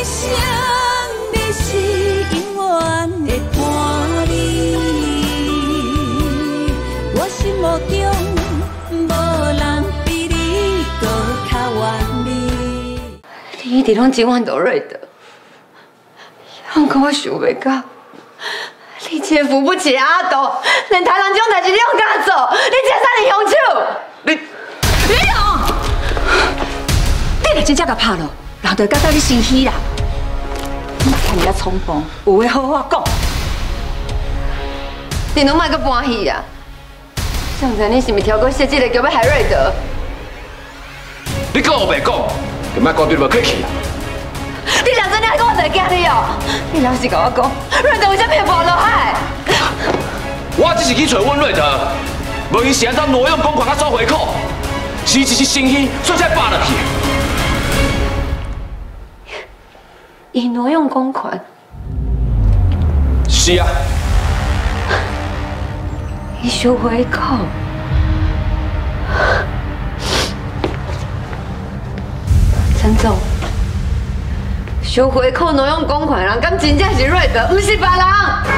生，你是永远的伴侣。我心目中无人比你搁较完美。 你一直拢情愿到瑞德，不过我想袂到，你这个扶不起的阿斗，连台人这种代志你拢敢做，你这啥人凶手？ 你李勇，你若真正甲拍落，人就会感觉你生气啦。你看你遐冲动，有话好好讲。 你拢莫阁搬戏啊！上次你是毋是挑过设计的叫要害瑞德？ 讲我袂讲，就莫讲对无客气啊！ 你认真了，我就会惊你哦！你老实甲我讲，瑞德为什么会跑落海？ 我只是去找阮瑞德，无伊是安怎挪用公款甲收回扣，是一时生气，所以才扒落去。 伊挪用公款？ 是啊。 伊收回扣？陈总。收回扣挪用公款的人，敢真正是瑞德，不是别人。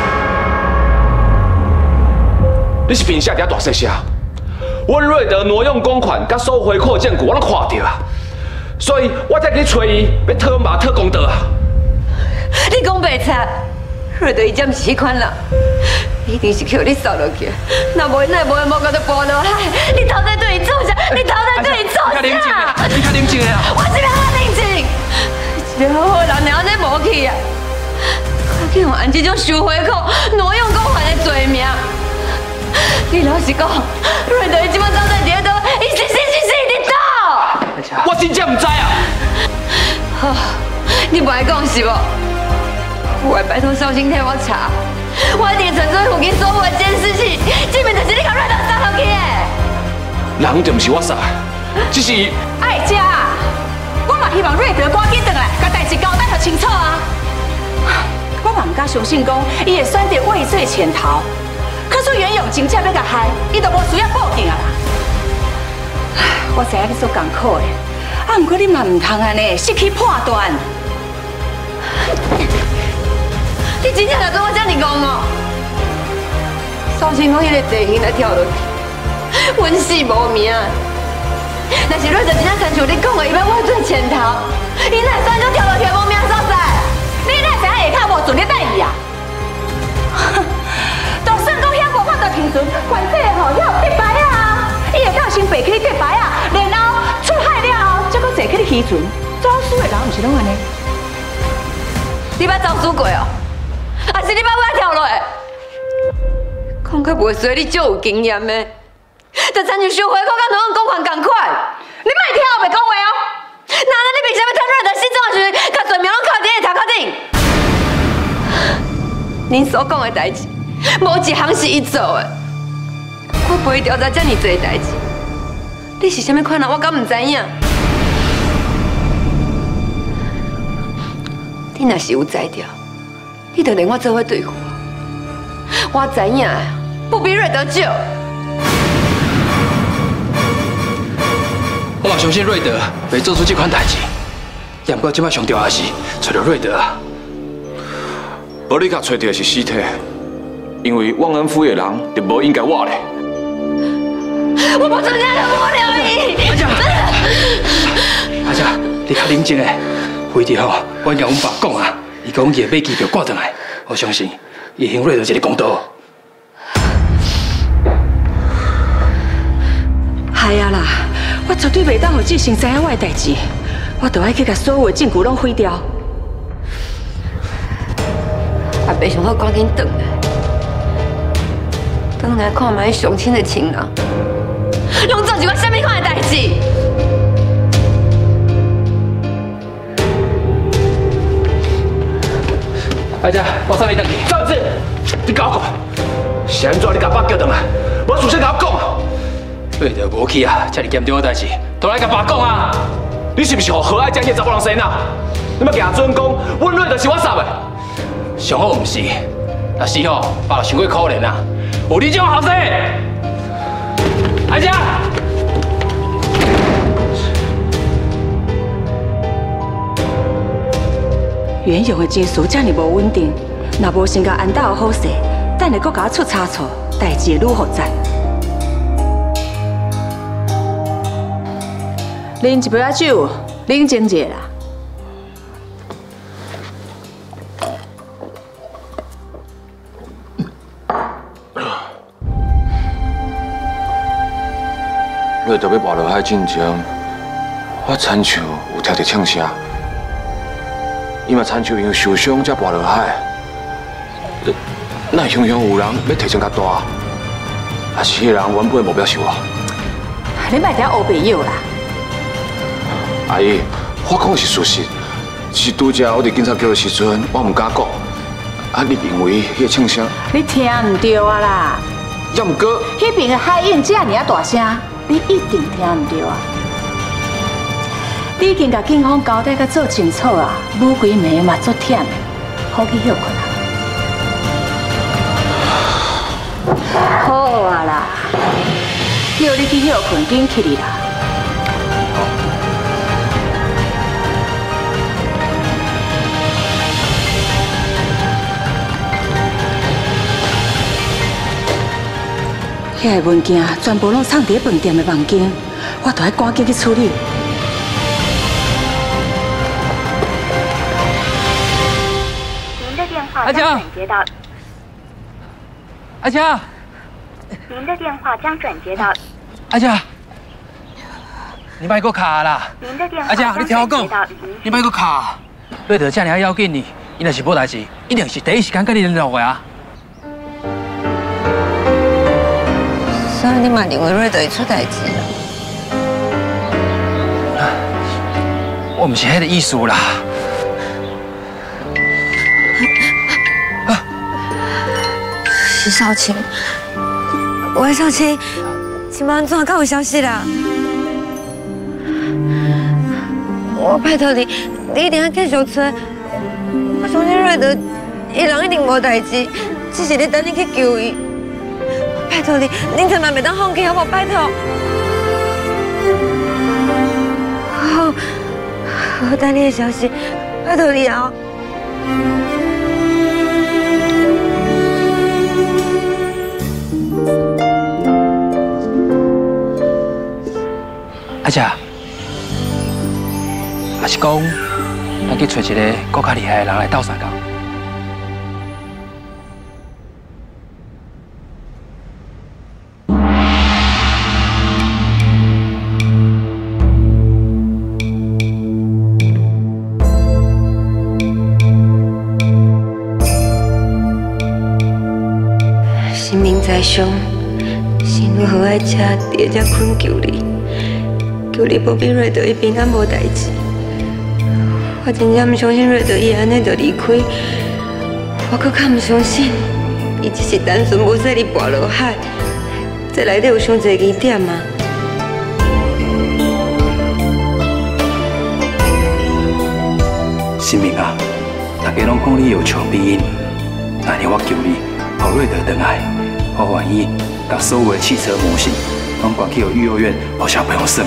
你是凭啥伫大细声？阮瑞德挪用公款甲收回扣证据，我拢看到啊，所以我才去找伊，要讨骂讨公道啊。 你讲白贼，瑞德伊才不是迄款人，一定是叫你扫落去，若无伊奈无缘无故就fall落海。你到底对伊做啥？你到底对伊做啥？ 你较冷静的啊！ 我这边好冷静。一个好好人，然后再无去啊！我去用按这种收回扣、挪用公款的罪名。你老实讲，瑞德伊即摆走在伫倒，伊是伫倒。 我真正唔知啊！ 好，你不爱讲是无？我会拜托绍兴替我查，我一定陈水附近所有的监视器，证明就是你甲瑞德杀落去的。 人就唔是我杀，只是爱家。我嘛希望瑞德赶紧回来，甲代志交代就清楚啊！我嘛唔敢相信讲，伊会选择畏罪潜逃。可是袁勇真正要甲害，伊就无需要报警啊啦！我知影你做艰苦的，啊，不过你嘛唔通安尼失去判断。 你真正就对我这样讲哦？绍兴用迄个地形来跳落去，稳死无命。若是瑞德真正亲像你讲的，伊要畏罪潜逃，伊哪会选种跳落去无命所在？ 你哪知影下骹无准咧待伊啊？就算讲遐无法度平顺，管这个吼遐有得白啊！伊会到先爬去得白啊，然后出海了后，再搁坐去你渔船，走私的人毋是拢安尼？ 你捌走私过哦？还是你捌尾跳落？讲较袂衰，你足有经验的。就亲像收回扣甲挪用公款同款， 你莫听我袂讲话哦。 那你凭啥要趁瑞德失踪的时阵，甲罪名拢靠伫你头壳顶？恁所讲的代志，无一项是伊做的。我陪伊调查遮尔侪代志，你是啥物款人，我敢唔知影？你若是有知着，你就连我做伙对付我。我知影，不比瑞德少。 我嘛相信瑞德袂做出这款代志，也不过即摆上重要的是找到瑞德啊。无你甲找到的是尸体，因为忘恩负义的人就无应该活咧。 我不曾让人活了伊。 阿姐，你较冷静诶，非得吼，我甲阮爸讲啊，伊讲夜马机就挂转来，我相信伊向瑞德一个公道。 系啊啦，我绝对袂当互志成知影我的代志，我就爱去甲所有的证据拢毁掉。 阿伯上好赶紧转来，转来看卖上亲的亲人，拢做一款什么款的代志？ 阿姐，我送你回去。赵志，你甲我讲，是安怎你甲爸叫倒来？无事先甲我讲啊！瑞德无去啊，遮尔严重的代志，都来甲爸讲啊！你是不是互何爱将迄查某人生啊？你要假准讲，阮瑞德是我杀的？上好毋是，若是吼，爸伤过可怜啊！有你这种后生，阿姐。 袁勇的情绪这么无稳定，若无先甲安导好势，等下搁甲我出差错，代志会愈复杂。啉一杯仔酒，冷静者啦。 瑞德要跋落海进前，我亲像有听到枪声。伊嘛亲像因为受伤才跋落海。那雄雄有人要提升较大，还是迄人原本的目标是我？ 你莫遐乌白友啦！ 阿姨，我讲的是事实。是拄则我伫警察局的时阵，我唔敢讲。啊，你认为迄个枪声？ 你听唔到啊啦！ 也毋过， 迄边的海印这尔大声，你一定听唔到啊！你已经甲警方交代甲做清楚啊，愈规暝嘛足忝的，好去休困啊！好啊啦，叫你去休困，紧起哩啦！遐个物件全部拢藏伫饭店的房间，我都要赶紧去处理。 您的电话将转接到。 阿佳， 您的电话将转接到。 阿佳，你别搁卡啦！ 您的电话阿佳，你听我讲，你别搁卡。瑞德这尔要紧呢，伊若是无代志，一定是第一时间跟你联络的啊。 所以你嘛认为瑞德会出代志啊？ 我唔是迄个意思啦。 徐少卿，喂，少卿，今晚怎敢有消息啦？我拜托你，你一定要继续找。我相信瑞德，伊人一定无代志，只是咧等你去救伊。拜托你，您千万袂当放弃，好无？拜托。好，我等你的消息，拜托你啊！ 阿姐，还是讲，咱去找一个更较厉害的人来斗相共。 性命在上，心如何爱吃，伫遮困求你。求你保庇瑞德伊平安无代志，我真正唔相信瑞德伊安尼就离开，我搁较唔相信，伊只是单纯无说你跋落海，这内底有伤侪疑点啊！ 新明啊，大家拢讲你有求必应，那年我求你，让瑞德回来，我愿意把所有的汽车模型拢关去育幼院，让小朋友耍。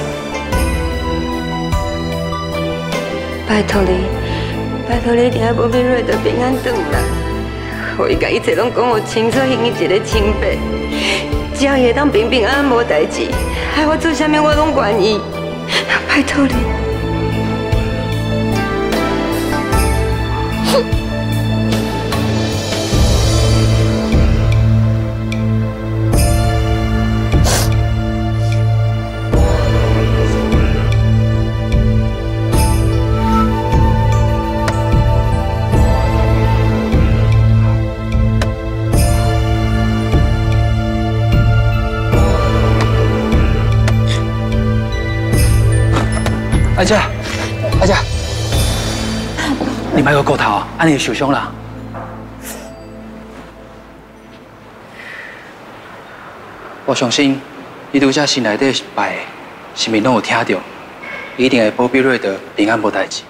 拜托你，拜托你，一定要保庇瑞德平安回来，互伊甲一切拢讲互清楚，还伊一个清白。只要伊会当平平安安无代志，害我做啥物我拢愿意。拜托你。 阿姐，阿姐，你别个骨头啊，安尼受伤啦。我相信，你拄则心内底拜，是咪拢有听到？一定会保庇瑞德平安无代志。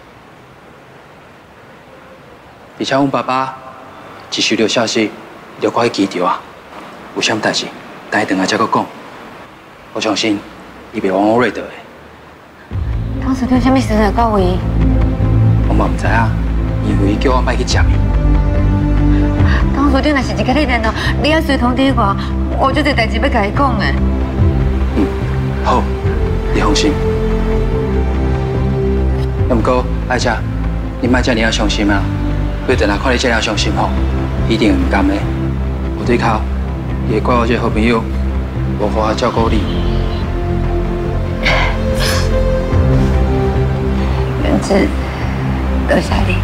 而且阮爸爸一收到消息，就赶去机场啊，有啥物代志，等伊回来才阁讲。我相信，伊袂枉我瑞德的。 当时叫啥物事来到伊？ 我嘛唔知啊， 因为伊叫我莫去接伊。 当初顶若是一甲你联络，你还随通知我就这代志要甲伊讲的。 好，你放心。不过，爱姐，你莫遮尔伤心啊！你等下看你遮尔伤心吼，一定会唔甘的。有对口，也怪我这好朋友无好好照顾你。 元志，多谢你。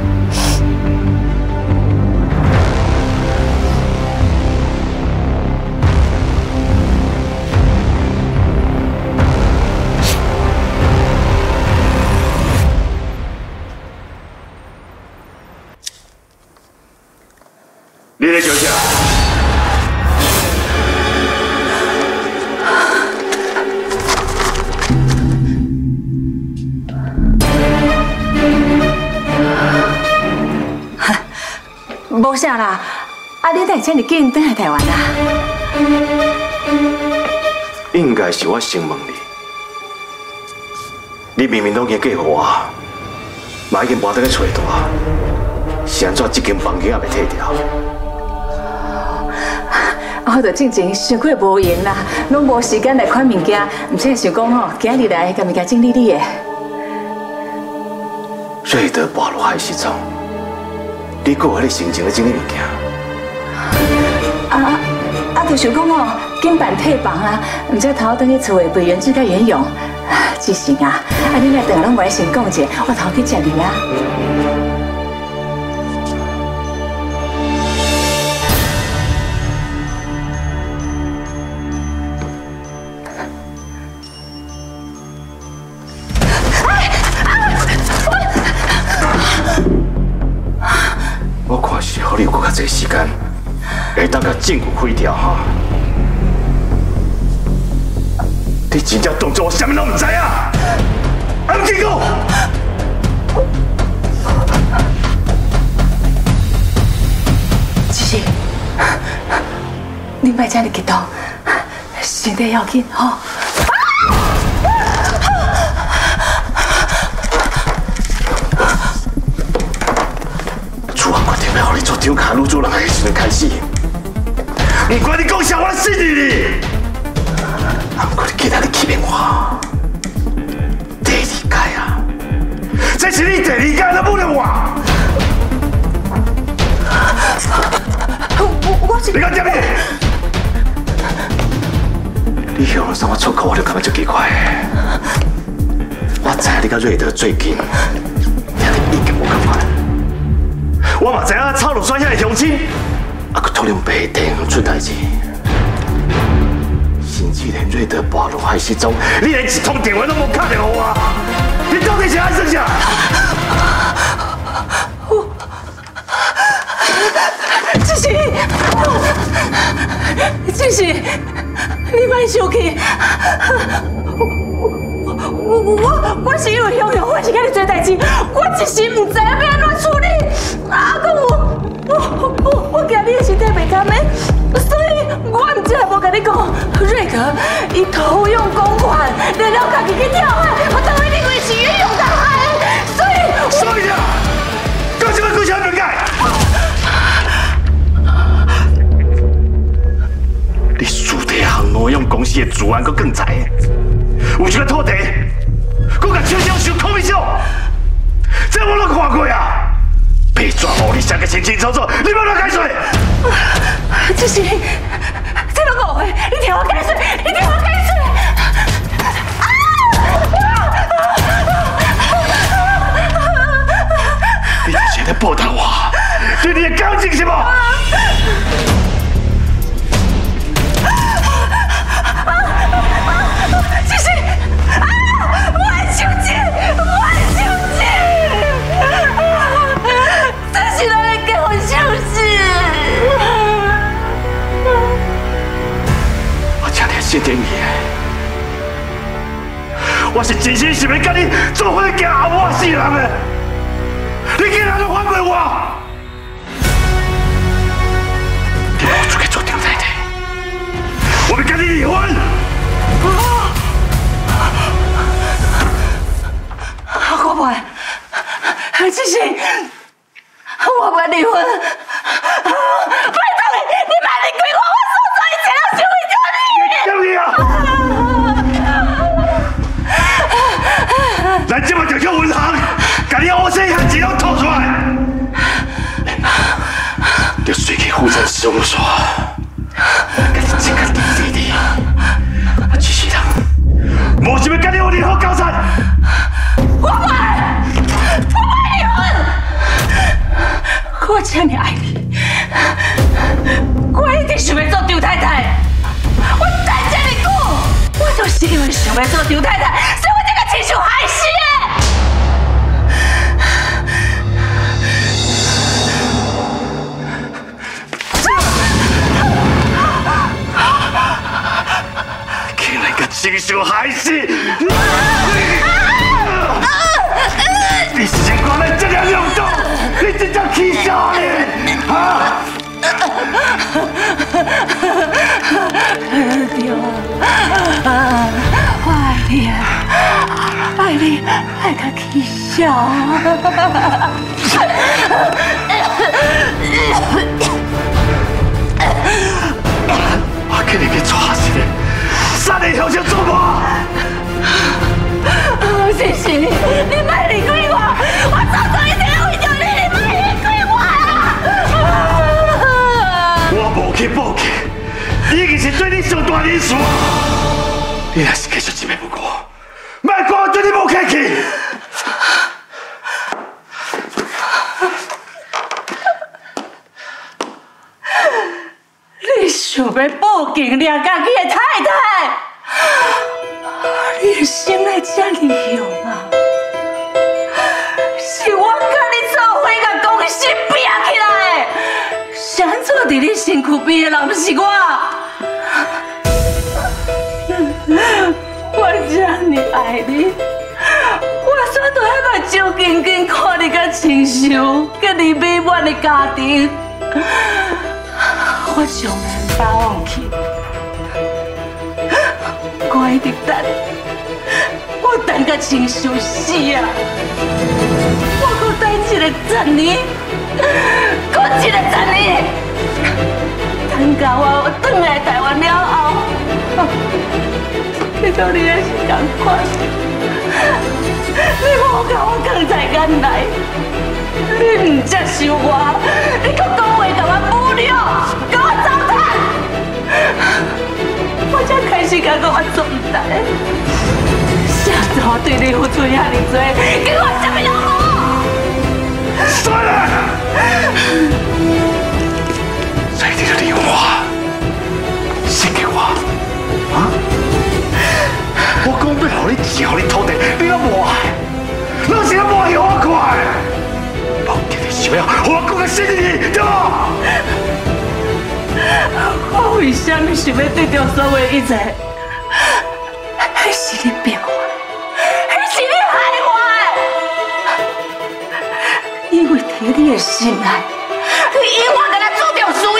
你在叫啥？ 无啥啦，你哪会这么紧返来台湾啊？ 应该是我先问你，你明明拢已经嫁予我，嘛已经搬倒去厝大，是安怎这间房间也未退掉？ 我着进前想过无闲啦，拢无时间来看物件，唔则想讲吼，今日来甲物件整理你的。 瑞德跋落海时阵，你搁有迄个心情来整理物件？ 就想讲吼，紧办退房啊，唔则头等去厝的陪元志甲袁勇。志成啊，你来等下拢无来先讲者，我头去接你啊。 我看是互你有搁较侪时间，会当甲证据毁掉哈。你真正当作我啥物拢唔知啊？安记讲？ 志成，你莫这么激动，身体要紧吼。要互你做张卡路主人的时阵开始，不管你讲啥，我信你。不过你今仔日欺骗我，第二届啊，这是你第二届都不能我。我是你讲什么？你向什么出口，我就感觉足奇怪的。我知你甲瑞德最近，听你已经无共款。我嘛知影草鹿山遐的乡亲，还佫突然白天出代志，甚至连瑞德跋落海时阵，你连一通电话都无打电我，你到底是安怎啥？志成，你莫生气。我是因为向我是甲你做代志，我一时唔知要安怎处理。我惊你的身体袂甘的，所以我唔只系无甲你讲，瑞德伊偷用公款，然后家己去跳海，我当然认为是冤勇大海，所以啊，讲什么故事要解？你输地行挪用公司的治安，佫更知，有一个土地，佫甲厂商收空一手，这我都看过啊！被抓后，你写个清清楚楚，你要哪解释？这是，这都误会，你听我解释，你听我解释。你之前在报答我，对你的感情是无？这是，我很生气，我很生气。这是哪里给我生气？我请你信任你，我是真心想要跟你做伙行后我世人的，你竟然都反对我！你让我出去做顶台的，我要跟你离婚！我不会，这是。 我不离婚，拜托你，你别离开我，我所做一切都是为着你。 咱这摆就去银行，把你乌生汉钱拢吐出来，就随去妇产事务所，甲你这个弟弟，我只是人，无想要跟你有任何交缠。 我不离婚，我这么爱你，我一定想要做张太太。我等这么久，我就是因为想要做张太太，所以我才甲亲手害死的。 竟然甲亲手害死！你成功来这样用刀，你真正气死你！啊！ 对啊，我爱你啊，爱你爱到气笑。 我给你去抓死你，杀你后生做我！ 谢谢你，你别离开我，我做错一切为着你，你别离开我啊！ 我无去报警，你已经是对你上大人事。你若是继续这么不顾，莫怪我对你无客气。 你想要报警抓家己的太太？你的心来这么勇啊！是我跟你做伙甲公司拼起来的，谁做伫你身躯边的人不是我？我这么爱你，我选择迄个照紧紧看你甲亲像，甲你美满的家庭，我从来不放弃。我一直等，我等到亲像死啊！我搁等一个10年，搁一个10年，等到我转来台湾了后，你到你也是同款，你无甲我放在眼内，你唔接受我，你搁讲话甲我侮辱，甲我糟蹋。我才开始感觉我做唔来，啥子我对你付出遐尼多，给我什么用无？ 算了，所以你就利用我，献给我，啊？我讲要互你钱，互你土地，你都无爱，那是无爱我看，无记得想要互我讲个信你，对无？ 我为什么想要得到所有一切？那是你逼我，那是你害我的。因为在你的心内，你永远跟他注重事业，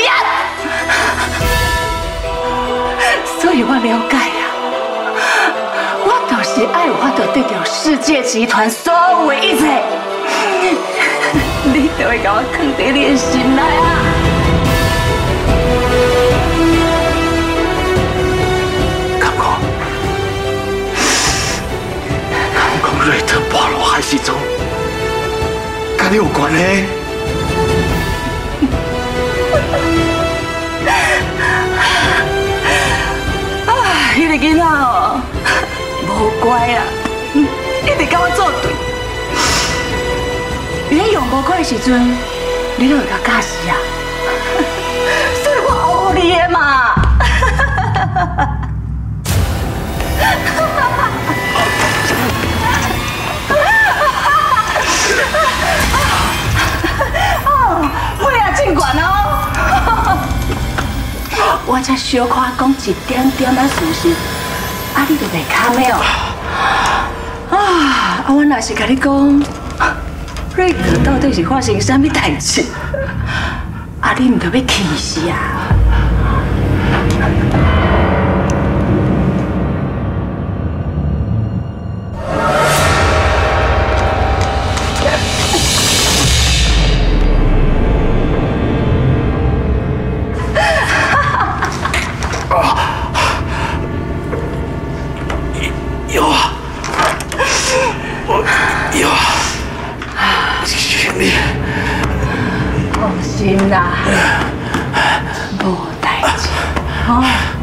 所以我了解啊。我就是爱有法度得到世界集团所有的一切，你就会把我藏在你的心内啊。瑞特保罗海时阵，跟你有关系？啊，迄个囡仔哦，无乖啊，一直跟我作对。你用无乖的时阵，你就会甲假死啊，所以我学你的嘛。我才小可讲一点点仔事实，啊，你就袂堪的哦。啊，我若是甲你讲，瑞德到底是发生啥物代志？啊，你唔着要气死啊！ 心啦，无代志，哦。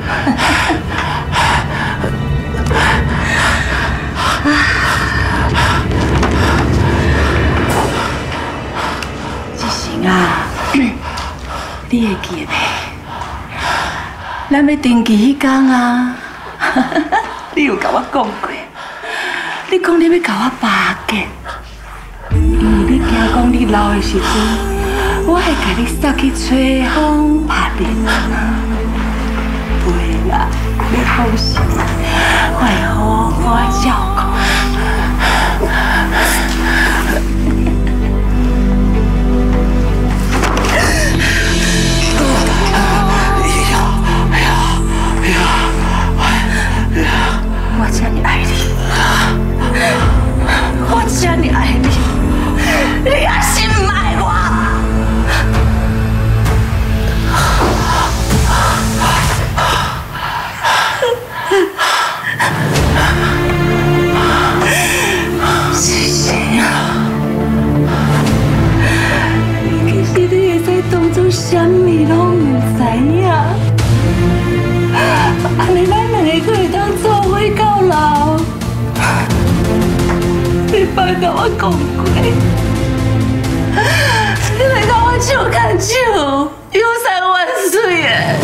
一成啊，你会记得？咱要登记迄天啊，你有甲我讲过，你讲你要甲我巴结，因为你惊讲你老的时阵，我会甲你送去吹风拍电。袂啦，你放心，我会好好照顾。我这么爱你，我这么爱你，你也心不爱我。是谁啊？其实你会使当作什么拢唔知影。安尼咱两个可会当做伙到老。你别甲我讲过，你别甲我手牵手，游山玩水的。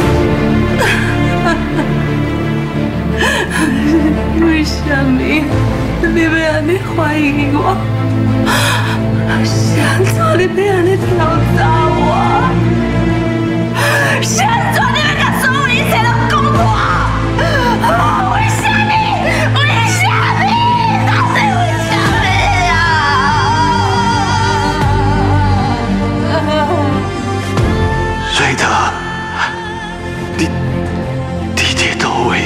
为什么你要安尼怀疑我？是安怎你要安尼挑战我？是安怎你要甲所有一切都讲我？为什么？为什么？到底为什么啊？ 瑞德，你在倒位？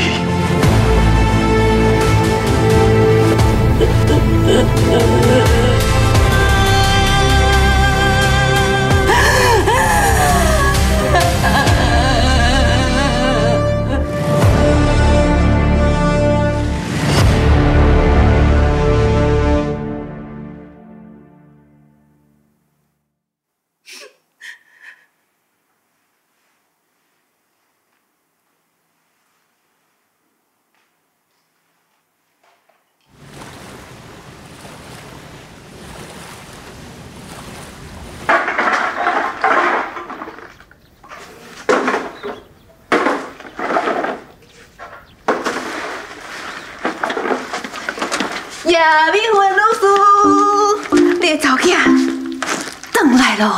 亚美云老师，你的查某囝回来咯！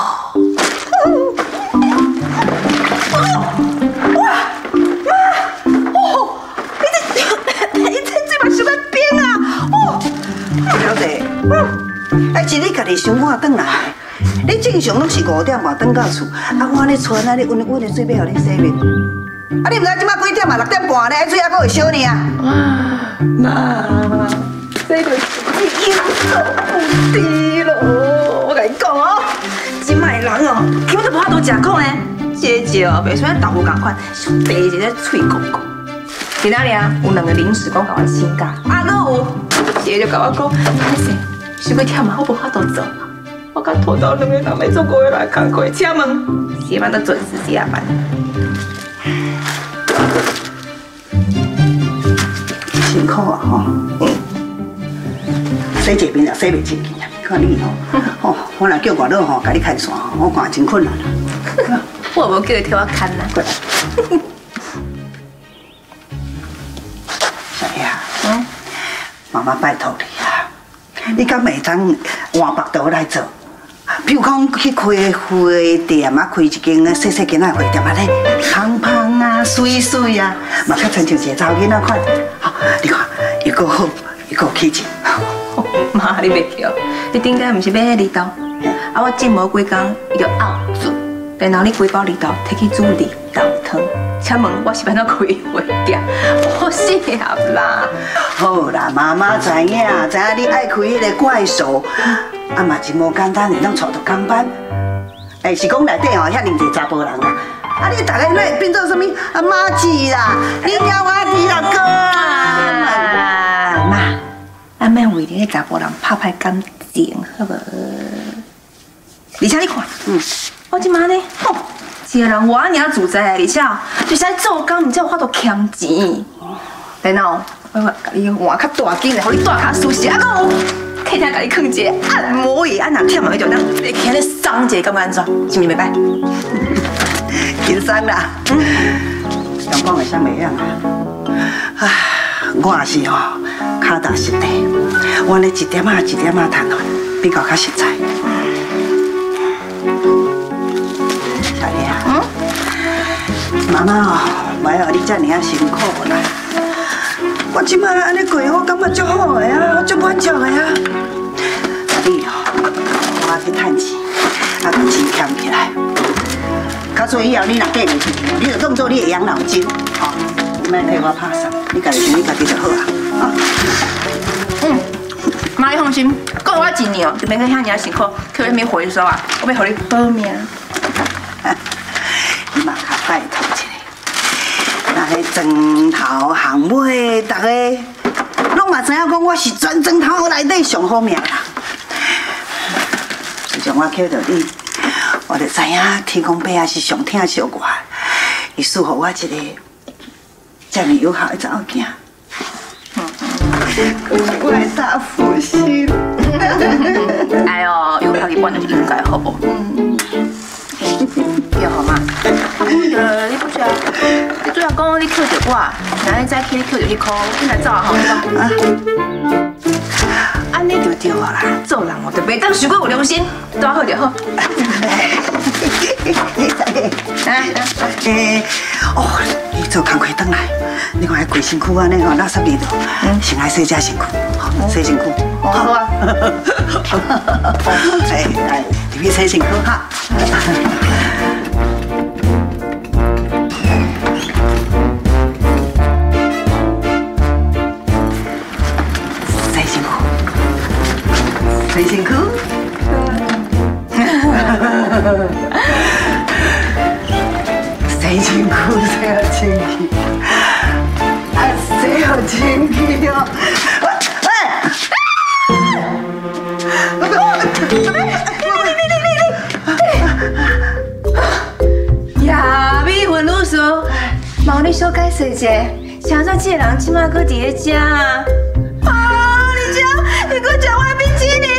哇，妈，哦，你这嘴巴想要变啊！哦， 小姐，还是你家己想晚转来的。你正常拢是5点半转到厝，啊，我咧穿啊，你稳稳的水要互你洗面。啊，你唔知即摆几点啊？6点半咧，水还阁会烧呢啊！妈。这就是你有错不对咯！我跟你讲哦，今摆人哦，根本就无法度食苦呢。这酒袂像豆腐共款，上白一个脆公公。今仔日啊，有2个临时工甲我请假，啊，哪有一个就甲我讲，歹势，伤过忝啊，我无法度做。我甲拖到2个人要做5个来工课，请问，希望都准时下班。辛苦啊，吼。洗一面也洗袂清气啊！看你吼，我若叫外佬吼，甲你牵线，我看真困难啦。 我无叫伊替我牵啦。 小叶，妈妈拜托你啊，你敢袂当换别道来做？比如讲去开花店啊，开一间细细间仔花店啊，咧香香啊、水水啊，嘛较亲像一个查某囡仔款。好，你看又够好，又够起劲。 妈，你袂记哦？你顶间毋是买迄绿豆，啊，我浸无几工，伊就拗准，然后你规包绿豆摕去煮绿豆汤。请问我是要怎开花店？我适合啦。 好啦，妈妈知影你爱开迄个怪兽，啊嘛真无简单，会当找到工班。是讲内底吼遐尼侪查甫人啊，啊你大概那会变做什么啊妈子啦，你鸟我弟啦哥啊，妈。咱免为你个查甫人拍歹感情，好无？而且你看， 我即马呢，吼，一个人我尔自在，而且就是爱做工，唔才有法度欠钱。然后我甲你换较大间的，互你大卡舒适，啊，搁有客厅甲你放一个按摩椅，啊，若忝的就当会起咧松一下，感觉安怎？是毋是袂歹？ 轻松啦。阳光会啥袂样啊？唉，我也是吼，脚踏实地，我咧一点仔一点仔赚落，比较较实在。小丽啊，妈妈哦，袂让你遮尔啊辛苦啦。我即摆安尼过，我感觉足好个啊，我足满足个啊。啊你哦，我去趁钱，啊把钱欠起来。到时以后你若嫁袂出去，你就当做你的养老金，吼，你莫替我拍算，你家己想你家己就好啊。 妈，你放心，够我一年哦，就免去遐尔辛苦，去那边回收啊，我要互你保命。 你嘛较拜托一下，那个庄头行尾，大家拢嘛知影讲我是全庄头内底上好命啦。自从我捡到你，我就知影天公伯啊是上疼惜我，伊赐予我一个这么有效的查某囝。可是我的大福星。 哎呦，有效一半就是应该，好不？对好嘛？你不是啊？你主要讲你扣着我，然后再去你扣着迄箍，你来走啊，好对吧？安尼就对啊啦，做人哦，就袂当伤过有良心，多好就好。 哦，你做工课转来，你看规身躯安尼吼，垃圾味道，先来洗只身躯，好，洗身躯。 好啊。 来，入去洗身躯哈。洗身躯。洗身躯，洗好清气，啊，洗好清气哦。 呀，美魂如素，毛你小解释者，啥做这个人即马搁伫咧食啊？啊，你搁食我的冰淇淋？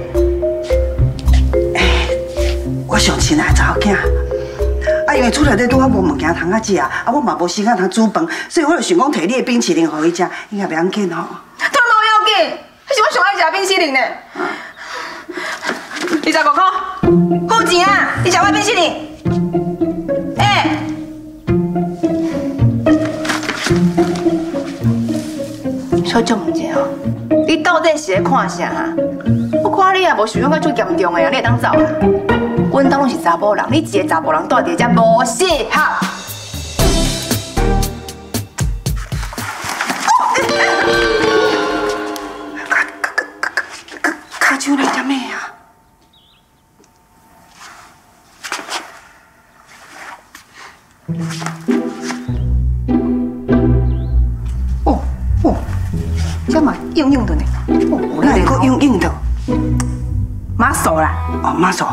我上亲爱的查某囝，因为厝内底拄好无物件通食啊，我嘛无时间通煮饭，所以我就想讲摕你的冰淇淋互伊食，应该袂要紧吼。 都无要紧，那是我上爱食冰淇淋呢。25块，付钱啊！你食我冰淇淋。小姐问者哦，你到底是在看啥啊？我看你也无想到最严重的啊，你会当走啊？阮当拢是查甫人，你一个查甫人住伫遮无适合。 卡手来点咩啊？ 这嘛硬硬的呢， 哪会个硬硬的？ 马手啦， 哦，马手。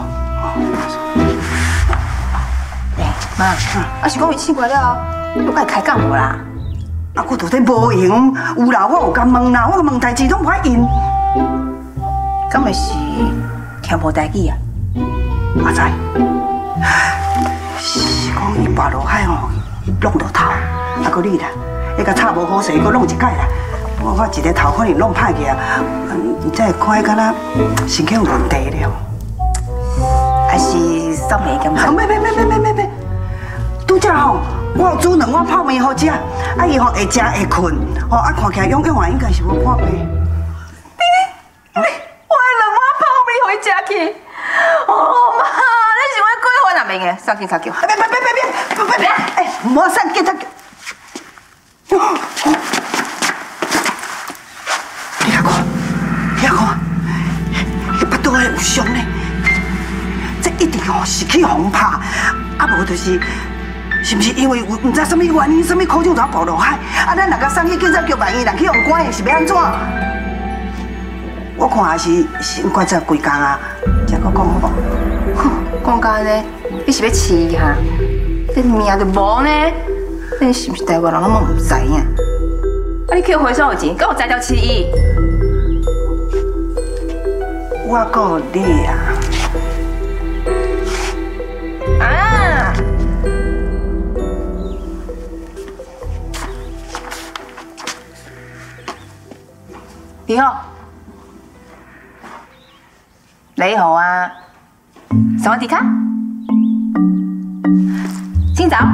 妈，啊是讲伊醒过了，我甲伊开讲无啦？ 啊，我到底无用，有啦，我有甲问啦，我问代志拢无爱应。 敢会是听无代志啊？ 我知，是讲伊跋落海吼，弄到头，啊个你啦，迄个炒无好势，佫弄一届啦。我一个头可能弄歹去啊，才会看敢若身体有问题了。 还是送面咁？ 没，拄则吼，我有煮2碗泡面好食，啊伊吼会食会困，吼啊看起来勇啊应该是无破病。 我2碗泡面互伊食去，哦妈，你是我过分啊明个，送去卡叫。 别，莫送给他。你看，迄巴肚有伤呢，这一定吼是去风拍，啊无就是是毋是因为有唔知什么原因、什么口罩才暴落海？啊，咱若甲送去警察局万一人去用关的是要安怎？我看也是先关这几工啊，才搁讲好无？ 讲到安尼， 你是要饲伊哈？这命就无呢？你是不是台湾人，拢唔知影？啊，你去回收有钱，敢有才调饲伊？ 我告你啊！ 啊！你好，你好啊，萨瓦迪卡，清早。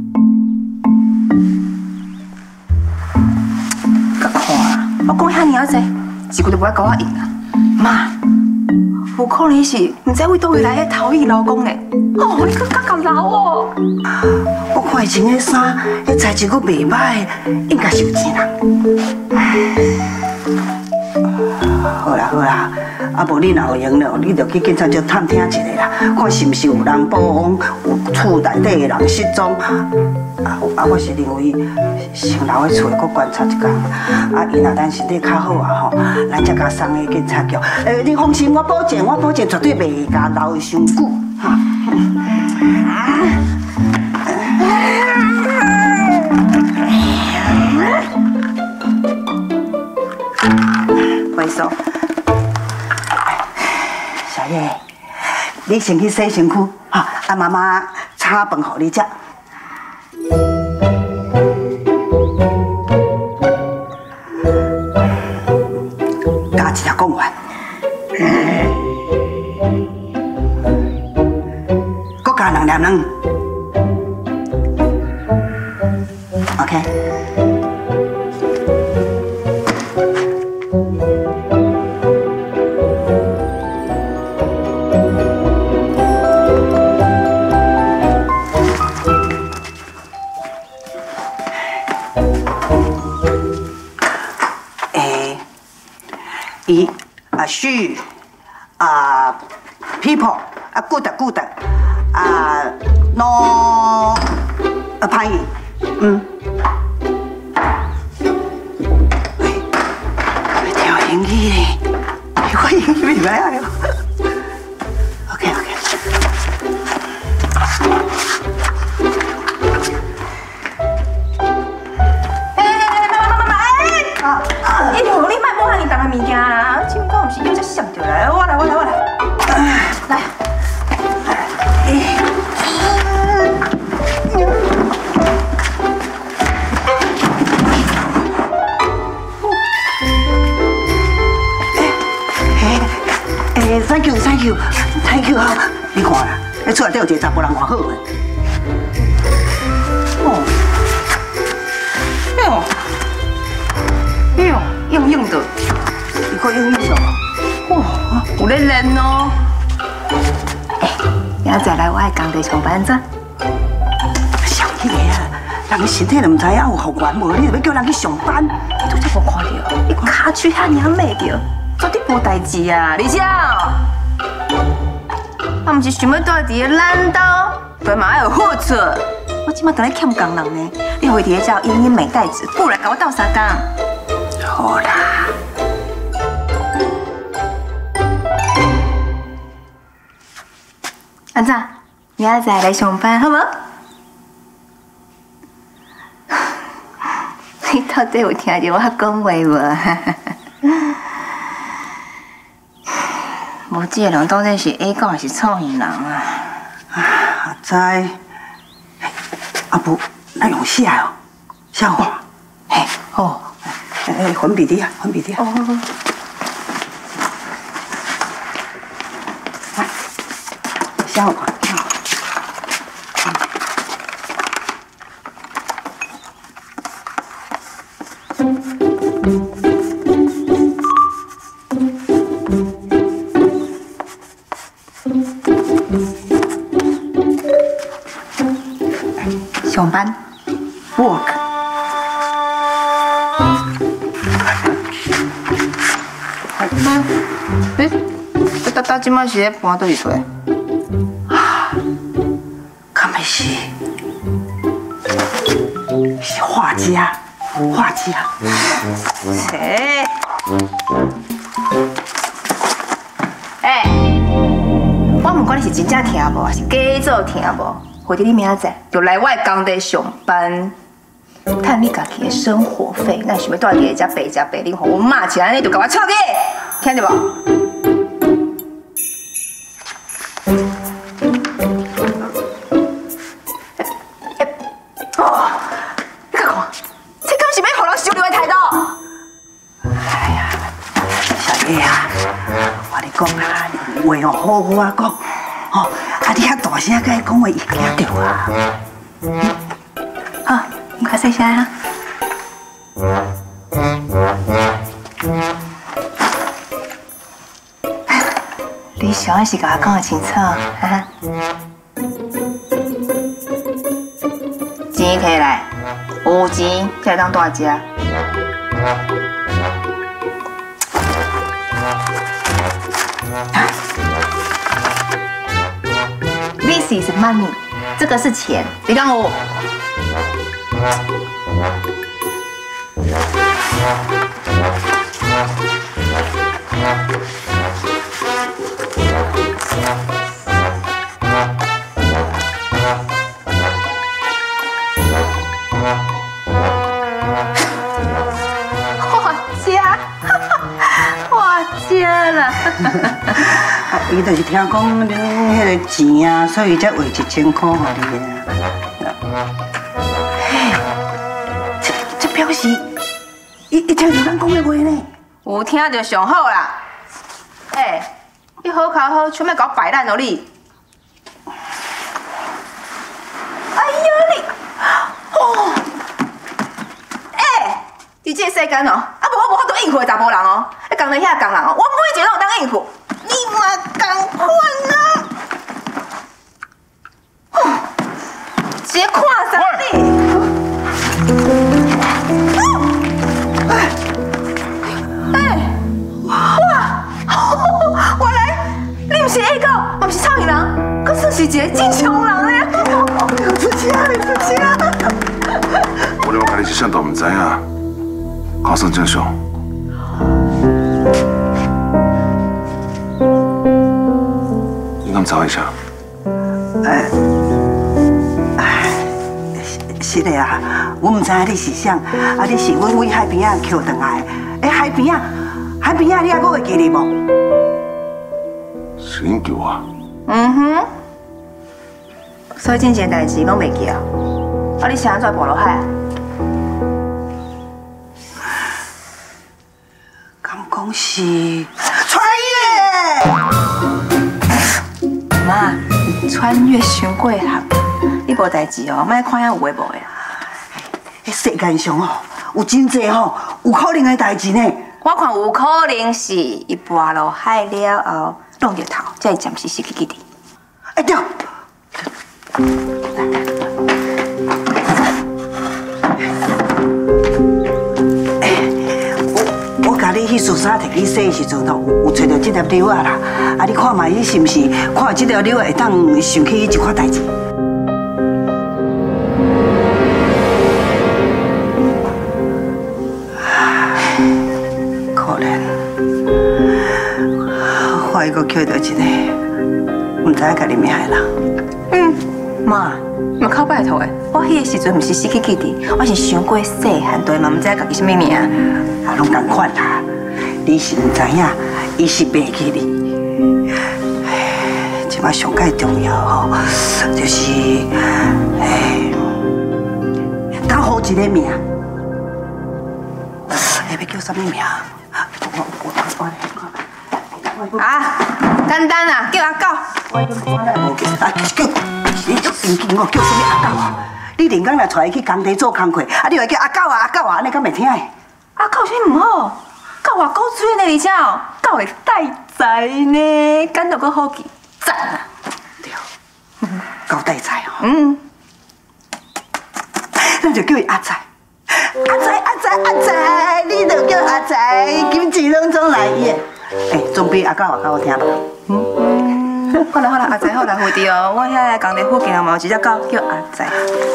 甲看啊，我讲遐尔济，一句都不爱甲我应啊，妈。有可能是唔知为倒位来迄逃逸老公呢？哦，你佫较老哦！ 我看伊穿迄衫，迄材质佫袂歹，应该是有钱啦。好啦好啦，啊无你若有闲了，你就去警察局探听一下啦，看是毋是有人报案，有厝内底的人失踪。我是认为先留喺厝佫观察一下。伊若咱身体较好啊吼，咱才甲送去警察局。你放心，我保证绝对袂甲留的伤久。回收。小叶，你先去洗身躯，哈，妈妈炒饭互你食。加一只讲完，搁加2粒卵 ，OK。许people good no 潘姨，调英语嘞，我英语袂歹哦。OK。你莫摸遐尼重的物件啦，这物敢毋是叫只闪着来，我来。来。Thank you 啊！你看啦，你厝内底有一个查甫人偌好个。用的，你可用的。哇，有咧练哦。明仔来我爱工地上班咋？小叶啊，人身体都唔知影有复原无，你就要叫人去上班，你都真无看到，你骹喙遐尔歪着，绝对无代志啊！李少，我唔是想要住伫个烂岛，对嘛要有好处。我即马等咧欠工人呢，你回伫个叫英英美袋子，不如来甲我斗相共。好啦。安怎？明仔载来上班好无？你到底有听着我讲话无？无这个人到底是 A 狗还是臭耳人啊？知。啊不，咱用写哦，写话。嘿，好。粉笔滴啊，粉笔滴啊。哦。来，写好看。上班 ，work。到今麦是咧搬倒去厝？啊，敢会是画家？画家？谁？我不管你是真正听无，还是假做听无，或者你明仔载就来我的工地上班，赚你家己的生活费。那想要住伫遮白食白啉，互我骂起来，你就甲我吵起，听到无？哦，你看看，这敢是要互人收留的态度？哎呀，小叶啊，我跟你讲啊，话哦好好啊讲，哦，啊你遐大声甲伊讲话，伊惊着啊。好，你快细声啊。你想的是甲我讲的清楚，哈？钱摕来，有钱才会当大食。This is money， 这个是钱，你讲我。 伊就是听讲恁迄个钱啊，所以才汇1000块互你啊。这表示伊听着咱讲的话呢。 有听着上好啦。你好口好手，莫甲我摆烂哦你。哎呀你，哦，伫这个世间哦，我无法度应付的查甫人哦，工地遐工人哦，我每一个拢有当应付。你嘛同款啊！直接看啥你？哇！原来你不是下狗，嘛不是臭鱼人，佫算是一个正常人咧。出车，你出车！ 我连我家己一声都唔知影，搞算正常。找一下。是的啊，我唔知影你是啥，啊，你是阮为海边啊捡回来的。海边啊，你还阁会记得无？是恁救我。所以真正代志拢袂记啊。啊，你是安怎爬落海啊？敢讲是穿越？妈，穿越伤过合，你无代志哦，莫看遐有诶无诶。世间上哦，有真济吼，有可能诶代志呢。我看有可能是伊爬落海了后，撞着头，才会暂时失去记忆。对。我甲你迄束衫摕去洗的时阵吼，有找到这粒柳啊啦。啊，你看卖，伊是毋是看这条柳会当想起一款代志？可怜，我又搁捡到一个，唔知影家己命的人。妈，嘛靠拜托的，我迄个时阵毋是失去记忆，我是想过细汉对嘛，唔知家己什么名，啊，拢同款啦。你是唔知影，伊是袂记你。即摆上介重要吼，就是当好一个名，要叫什么名？啊，简单啊，叫阿狗。叫，你足神经哦，叫什么阿狗啊？你连工来带伊去工地做工课，啊，你话叫阿狗啊阿狗啊，安尼敢袂听的？阿狗啥唔好？狗偌狗嘴呢，而且哦，狗会带财呢，感到阁好记，赞啊！对，狗带财哦。咱就叫伊阿财。阿财，你就叫阿财，金钱拢总来伊的。总比阿狗较好听吧？好啦，阿财好啦，有滴哦，我遐工地附近嘛有一只狗叫阿财。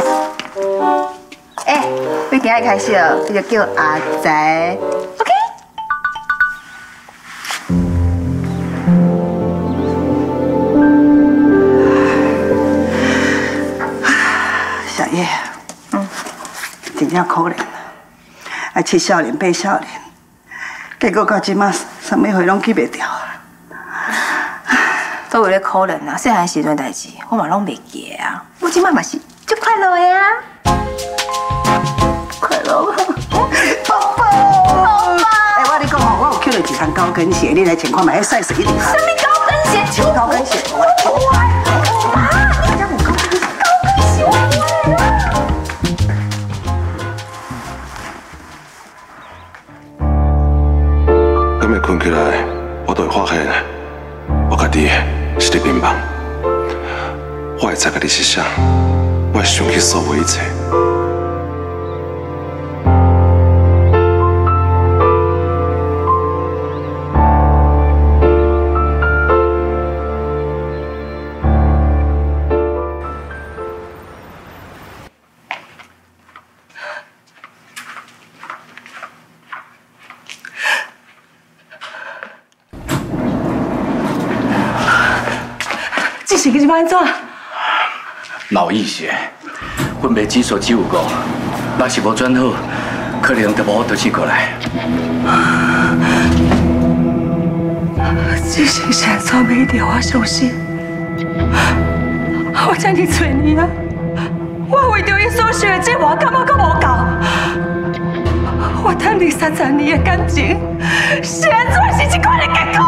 你今日开始哦，你就叫阿财 ，OK？ 我真正可怜啊！啊，七少年八少年，结果到即马啥物货拢记袂掉啊！ 都为了可怜啊，细汉时阵代志，我嘛拢袂记啊。我即马嘛是足快乐的啊！ 快乐啊！宝宝，哎，我跟你讲哦，我有捡到一双高跟鞋，你来情况买，迄 size 一定好。 什么高跟鞋？ 超高跟鞋，我啊！你家有高跟鞋？高跟鞋我买啦！ 今日困起来，我就会发现，我家己是伫迷茫。我会知家己是啥，我会想起所有一切。 这是要安怎？ 脑溢血，分泌指数只有5，若是无转好，可能就无法倒起过来。 这是现在没一条我相信。我这么多年啊，我为着伊所受的折磨，感觉阁无够。我谈2、30年的感情，现在是这款的结果。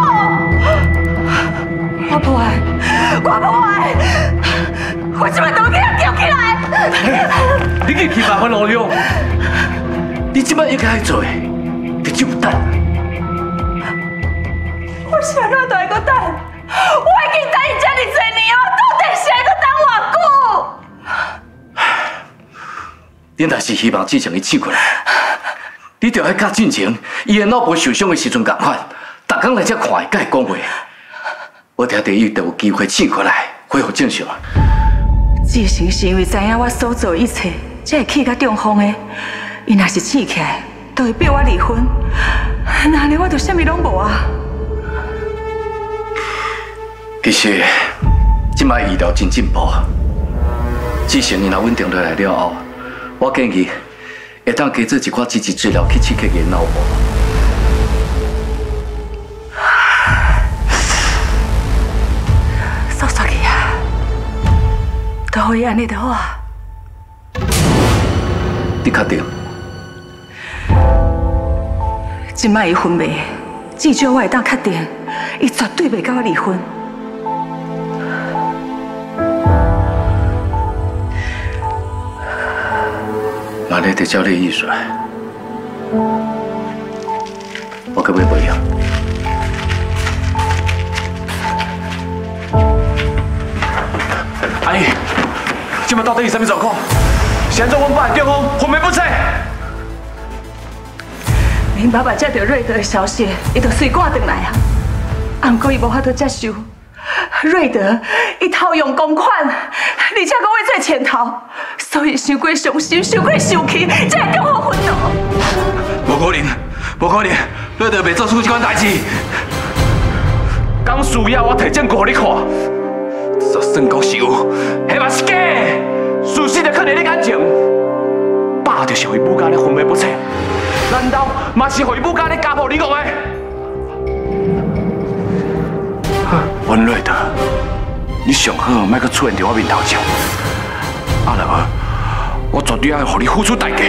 我不爱，我不爱，我即摆都给他叫起来！ 你去去办法路用，你即摆应该做的，就只有等。 我是安怎都会阁等？我已经等伊这么多年，我到底是会阁等偌久？ 恁若是希望志成伊醒过来，你就要甲进前伊的脑部受伤的时阵共款，逐工来遮看伊，甲伊讲话。我听第一就有机会醒过来，恢复正常。 志成是因为知影我所做一切，才会去甲中风的。伊若是醒起来，就会逼我离婚。那呢，我就啥物拢无啊。 其实，即摆医疗真进步，志成伊若稳定落来了后，我建议会当加做一寡积极治疗去刺激伊脑部。 说说去啊，都好伊安尼就好啊。 你确定？ 即摆伊分袂，至少我会当确定，伊绝对袂甲我离婚。 那你得照你意思，我可不可以不一样？阿姨，今麦到底是什么状况？现在我们办中风，昏迷不醒。 恁爸爸接到瑞德的消息，伊就随赶回来啊。啊，不过伊无法度接受，瑞德伊偷用公款，而且搁为做潜逃，所以伤过伤心，伤过受气，才会中风昏倒。 无可能，无可能，瑞德袂做出这款代志。刚需要我提证据给你看，就算讲是有，迄嘛是假的，事实就藏在你眼前。爸就是为母家咧昏迷不醒。难道嘛是为母家咧家暴你讲的？温瑞德，你上好莫阁出现在我面头前，啊，若无，我绝对要让你付出代价。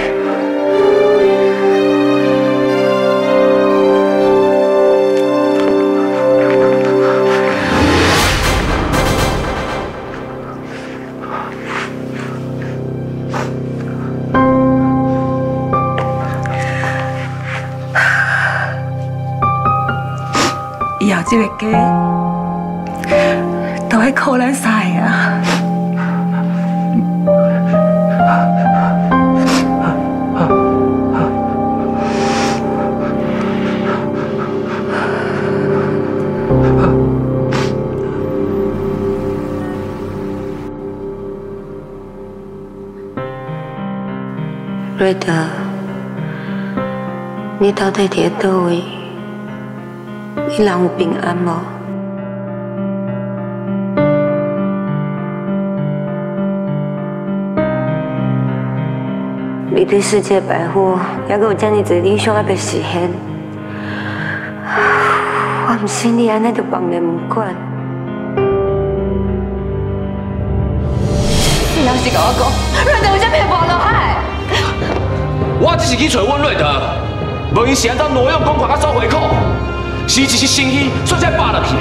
以后这个家都会靠咱三个啊！ 瑞德，你到底伫倒位？你人有平安无？ 你对世界百货还阁有遮尔多理想还未实现，我唔信你安尼就放任唔管。 你老实甲我讲，瑞德有遮骗我落海？ 我只是去找阮瑞德，无伊是安怎挪用公款甲收回扣，是一是生意煞才扒落去。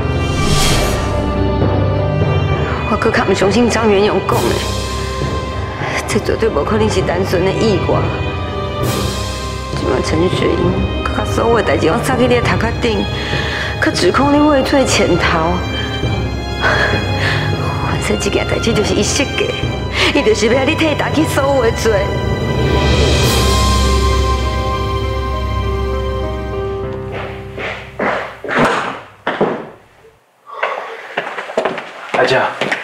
我搁较唔相信张元勇讲的，这绝对无可能是单纯的意外。即马陈雪英，佮所有代志拢撒去你的头壳顶，佮指控你畏罪潜逃。反正这件代志就是伊设计，伊就是要你替伊担起所有的罪。 阿姐，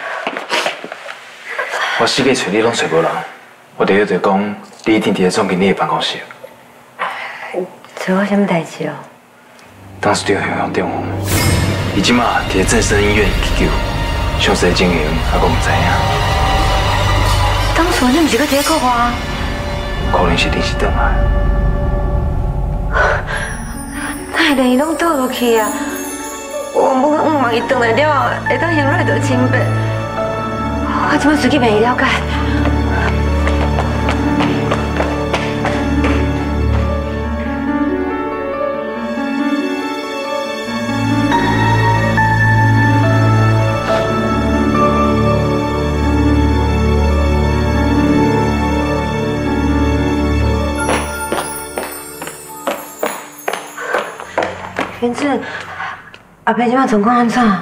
我四界找你拢找无人，我第一就讲你一定伫咧总经理的办公室。 找我什么代志哦？ 当时对向向电话，伊即马伫咧正生医院急救，详细情形还阁唔知影。 当初你毋是搁伫咧讲我？ 可能是临时倒来。 哪会连伊拢倒落去啊？我望伊倒来了后，会当向瑞德清白。我即马随去问伊了解。元志，阿伯即摆状况安怎？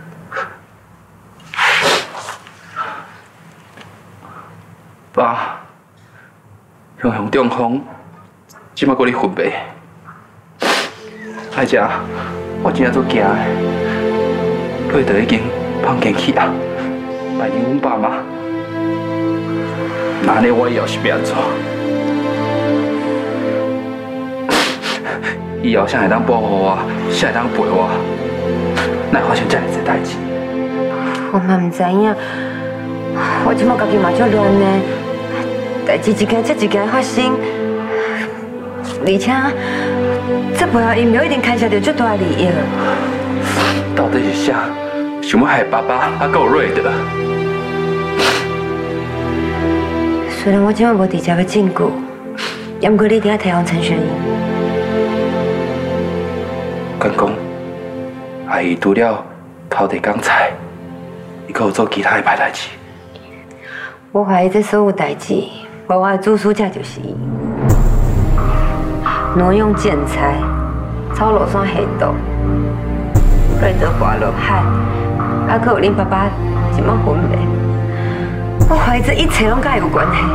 爸，雄雄中风，即摆搁咧昏迷。阿姐，我真正足惊的，瑞德已经放进去啊，拜托阮爸妈。那安尼我以后是要安怎？以后谁会当保护我，谁会当陪我？哪会发生这样子代志？ 我嘛唔知影，我即摆家己嘛足乱的，代志一件接一件发生，而且这背后因就一定牵涉到足大利益。 到底是啥？想要害爸爸，还有瑞德？ 虽然我即摆无直接的证据，也毋过你一定要提防陈雪英。 敢讲，阿姨除了偷地讲菜，伊阁有做其他的歹代志。 我怀疑这所有代志，我的主使者就是伊，挪用建材，炒螺山下毒，瑞德滑落海，还阁有恁爸爸即马昏迷。我怀疑这一切拢甲伊有关系。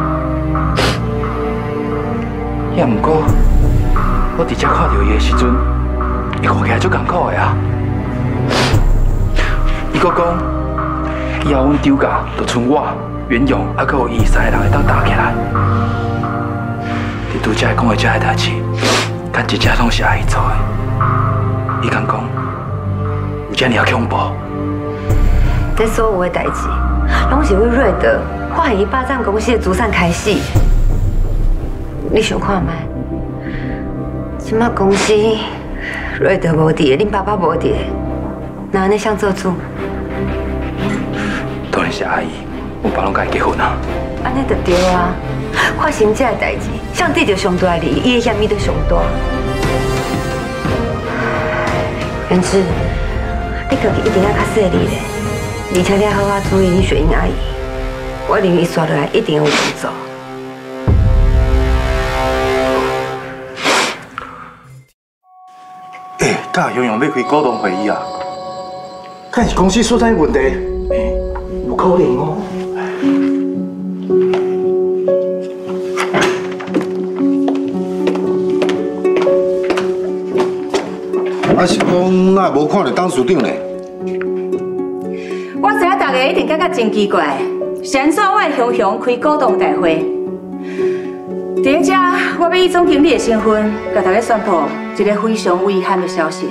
也毋过，我直接看到伊的时阵。伊看起来足艰苦的啊！伊阁讲，以后阮丢家就剩我、袁勇，还阁有伊三个人会当打起来。你拄才讲的这些代志，敢真正拢是阿姨做的？伊敢讲有遮尔啊恐怖？ 这所有的代志，拢是为瑞德发现伊霸占公司的资产开始。你想看觅？即马公司。瑞德无伫的，恁爸爸无伫的，那安尼想做主？ 当然是阿姨，阮爸拢甲伊结婚啊。 安尼就对啊！发生这个代志，上帝就上大利益，伊的嫌疑就上大。元志，你家己一定要较细腻咧，而且你要好好注意你雪英阿姨，我认为伊刷落来一定有帮助。 甲雄雄要开股东会议啊？敢是公司所在问题？有可能哦。啊是讲，哪无看到董事长呢？ 我知影大家一定感觉真奇怪，是安怎我的雄雄开股东大会？伫咧遮，我要以总经理的身份，甲大家宣布一个非常遗憾的消息：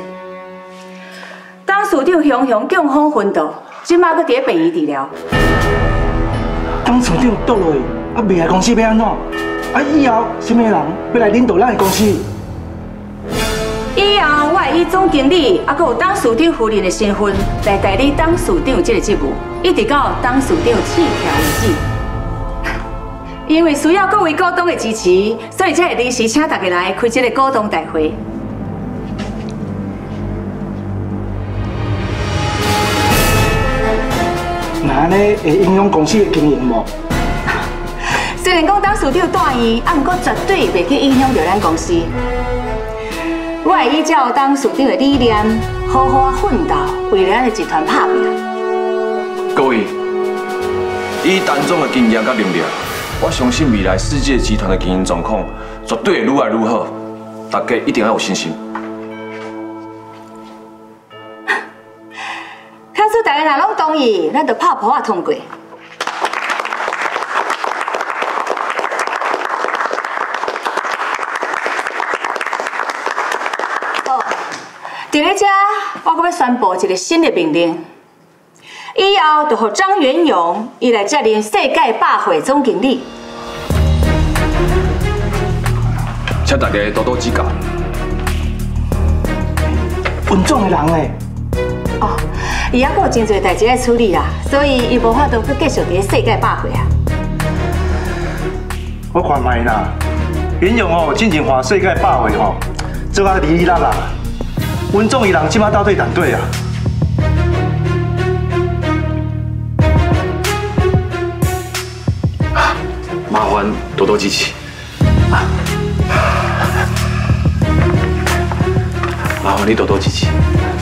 董事长雄雄中风昏倒，即马搁伫咧病院治疗。 当处长倒落去，未来公司要安怎？以后什么人要来领导咱的公司？ 以后我会以总经理还有董事长夫人的身份来代理董事长这个职务，一直到董事长弃调为止。因为需要各位股东的支持，所以才会临时请大家来开这个股东大会。 那安尼会影响公司的经营无？ 虽然讲董事长大意，不过绝对袂去影响到咱公司。我会依照董事长的理念，好好奋斗，为咱的集团打拼。 各位，以陈总的经验甲能力，我相信未来世界集团的经营状况绝对会愈来愈好，大家一定要有信心。 假使大家若拢同意，咱就拍破通过。在咧遮，我阁要宣布一个新的命令，以后就让张元勇伊来接任世界百货总经理。 请大家多多指教。 文总的人呢？ 哦，伊还阁有真侪代志要处理啦，所以伊无法度去继续伫世界百货啊。 我看卖啦，元勇哦，进前话世界百货吼，做啊哩哩啦啦。文总伊人即马倒退团队啊！ 麻烦多多支持。麻烦你多多支持。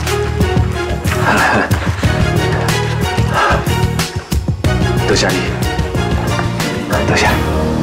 多谢你，多谢。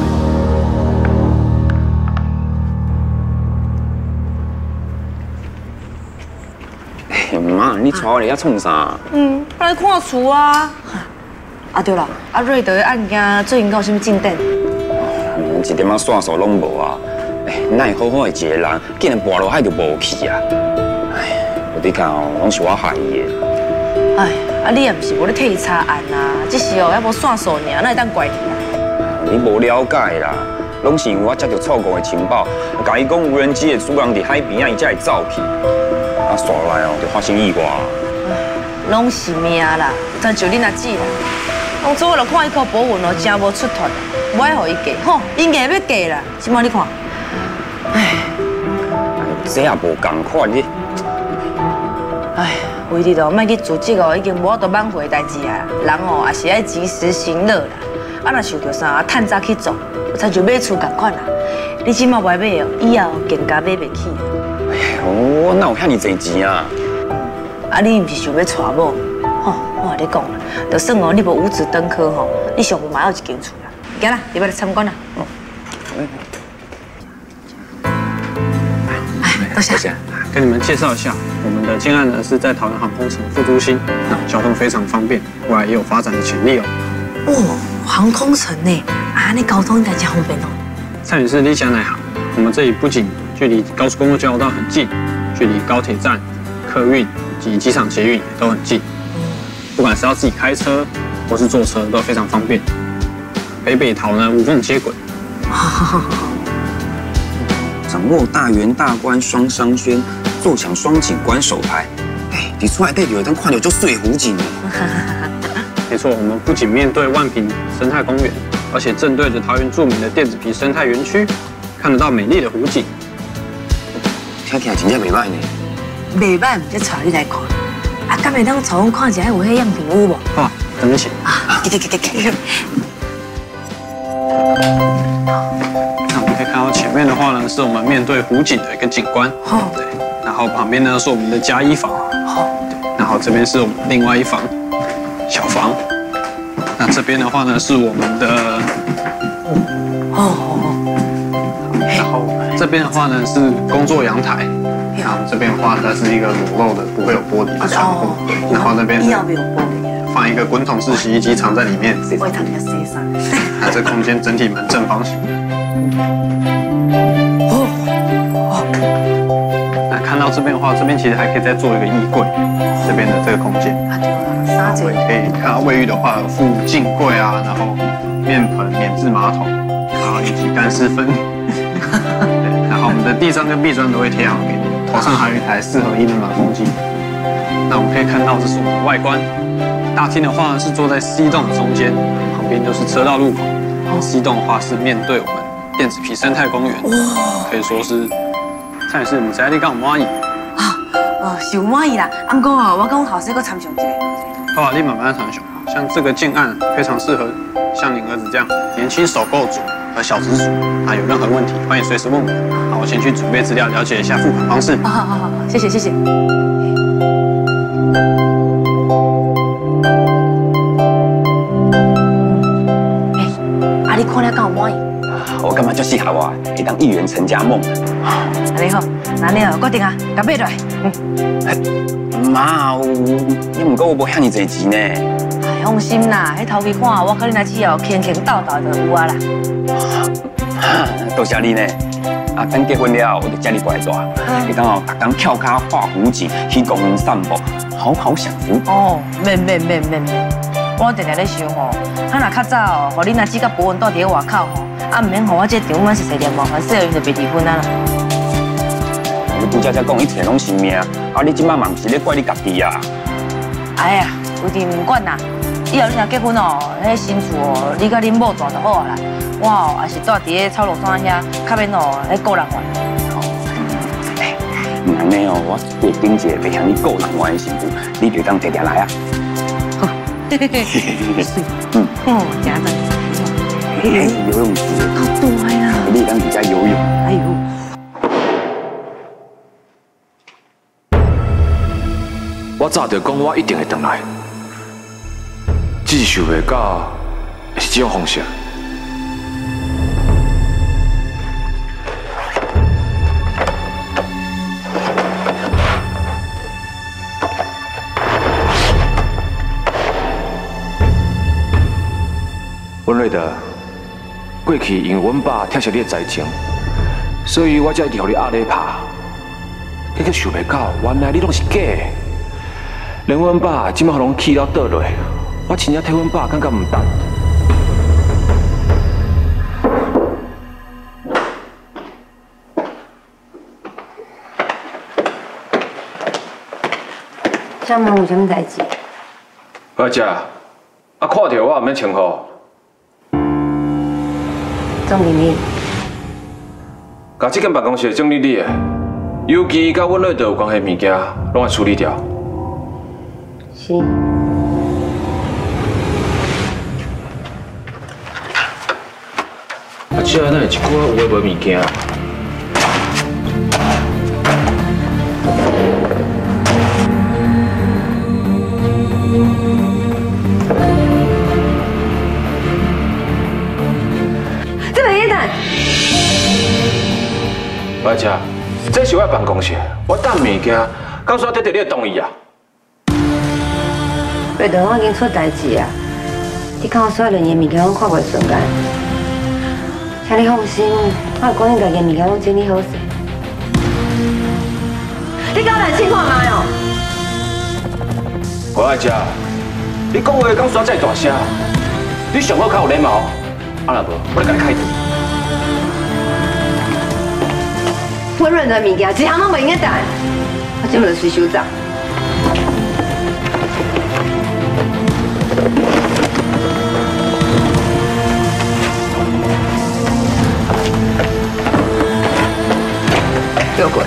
妈，你带我来遐创啥？ 来看厝啊！啊对了，瑞德的案件最近有啥物进展？ 一点仔线索拢无啊！哪会好好的一个人，竟然跋落海就无去啊！有你看哦，拢是我害伊的。 你也不是无咧替伊查案啊，只是哦，还无线索尔，哪会当怪你啊？ 你无了解啦，拢是因为我接到错误的情报，甲伊讲无人机的主人伫海边啊，伊才会走去。煞来哦，就发生意外。 拢是命啦，但就恁阿姊啦，当初我就看伊靠保温哦，真无出头，无爱互伊嫁，吼，伊硬要嫁啦，即摆你看， 这也无共款哩。 为你哦，莫去自责哦，已经无法度挽回代志啊，人哦也是爱及时行乐啦，若受到啥，趁早去做，才就买厝共款啦。你即摆买哦，以后更加买袂起。 我哪有遐尼侪钱啊？ 你毋是想要娶某？吼，我甲你讲啦，就算哦，你无五子登科吼，你上无嘛要一间厝啦。行啦，你要来参观啦。多谢。 跟你们介绍一下，我们的建案呢是在桃园航空城副都心，交通非常方便，未来也有发展的潜力哦。 航空城呢？你交通应该真方便哦。 蔡女士，你想哪行？我们这里不仅距离高速公路交流道很近，距离高铁站、客运及机场捷运也都很近。不管是要自己开车或是坐车，都非常方便。北桃呢无缝接轨。 掌握大圆大观双商圈，坐享双景观首排。你出来带有当看到就水湖景。 没错，我们不仅面对万平生态公园，而且正对着桃园著名的电子皮生态园区，看得到美丽的湖景。 听起来真正袂歹呢。 袂歹，就带你来看。敢会当带我看一下有迄样品屋无？ 好，等你请。 给。 那我们可以看到前面的话呢，是我们面对湖景的一个景观。对。然后旁边呢是我们的加一房。对。然后这边是我们另外一房小房。那这边的话呢是我们的。然后这边的话呢是工作阳台。然后这边的话它是一个裸露的，不会有玻璃的窗户。对。然后那边放一个滚筒式洗衣机藏在里面。那这空间整体蛮正方形的。那看到这边的话，这边其实还可以再做一个衣柜，这边的这个空间。可以看到卫浴的话，有附镜柜啊，然后面盆、免治马桶，然后以及干湿分离。对，然后我们的地砖跟壁砖都会贴好给你，头上还有一台4合1的暖风机。那我们可以看到，这是我们的外观。大厅的话是坐在 C 栋中间，旁边就是车道入口。C 栋的话是面对我们电子皮生态公园，可以说是算是唔知你讲满意。 是有满意啦。不过我讲后生搁参详一下。 好啊，你慢慢参详。像这个建案非常适合像您儿子这样年轻首购族和小资族。啊，有任何问题欢迎随时问我。好，我先去准备资料，了解一下付款方式。 好，谢谢。你看了敢有满意？ 我感觉足适合我，会当一圆陈家梦。 你好，那你决定啊，甲买落来。 妈，你唔过我无遐尼侪钱呢。 放心啦，迄头期款我跟你来只要轻倒就有啊啦。 多谢你呢。啊，等结婚了，我就接你过来住。会当哦，逐天跳脚、画弧景、去公园散步，好好享福。 哦，免，我定定咧想吼，若较早哦，互你阿姊甲博文住伫外口吼，啊，唔免互我这场满是势念麻烦，细人就袂离婚啊啦。 你拄才讲，一切拢是命，啊，你即摆嘛唔是咧怪你家己啊。 哎呀，有阵唔管啦，以后你若结婚哦，迄新厝哦，你甲恁某住就好啊啦。我哦，也是住伫咧草鹿山遐，较免哦，迄个人玩。 唔安尼哦，我月顶一个袂向你个人玩的幸福，你就当摕来啊。 嘿，真的。 游泳池。 好大呀！ 你当比较游泳。 哎呦。 我早就讲，我一定会回来，只是想袂到是这种方式。温瑞德，过去因为阮爸拆消你的财情，所以我才一直互你压力拍。结果想袂到，原来你拢是假的。连阮爸即摆拢气到倒落，我真正替阮爸感觉唔值。 小问有啥物代志？ 我姐，啊看到我唔免称呼。 总经理， 甲这间办公室的总理的，尤其甲阮瑞德有关系物件，拢要处理掉。 是。 啊，姐，哪会一寡有诶无物件？ 这个野蛋。 我姐，这是我的办公室，我等物件，敢煞得到你的同意啊？ 瑞德，我已经出代志啊！你看我所有人的物件拢看袂顺眼，请你放心，我会管你家己物件拢整理好势。你敢有来情况吗？哦？ 我姐，你讲话敢煞遮大声？你上好较有礼貌，啊若无，我来甲你开除。 温润的物件，一项拢袂用得带，我今日就随收走。给我滚！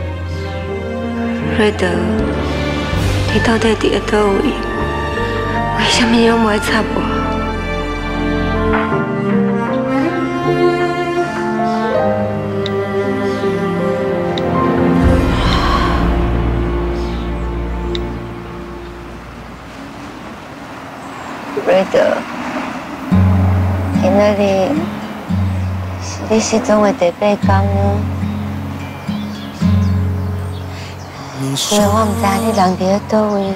瑞德，你到底伫咧倒位？ 为什么你拢袂插我？瑞德，今仔日是你失踪的第8天了。虽然我唔知你人伫倒位，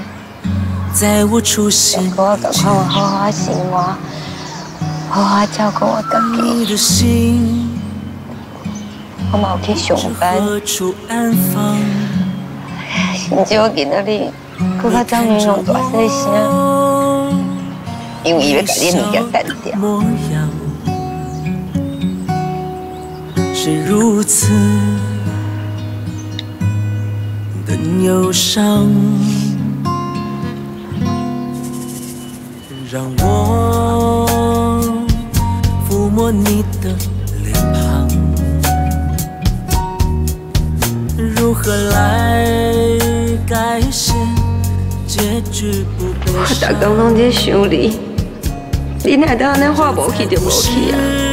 不过我赶快有好好生活，好好照顾我自己。我嘛有去上班，甚至我今仔日搁较张明用大细声，因为伊要甲你物件干掉。 是如此的忧伤，让我抚摸你的脸庞，如何来改写结局不悲伤？ 我逐天拢在想你，你哪得安尼话无去就无去啊？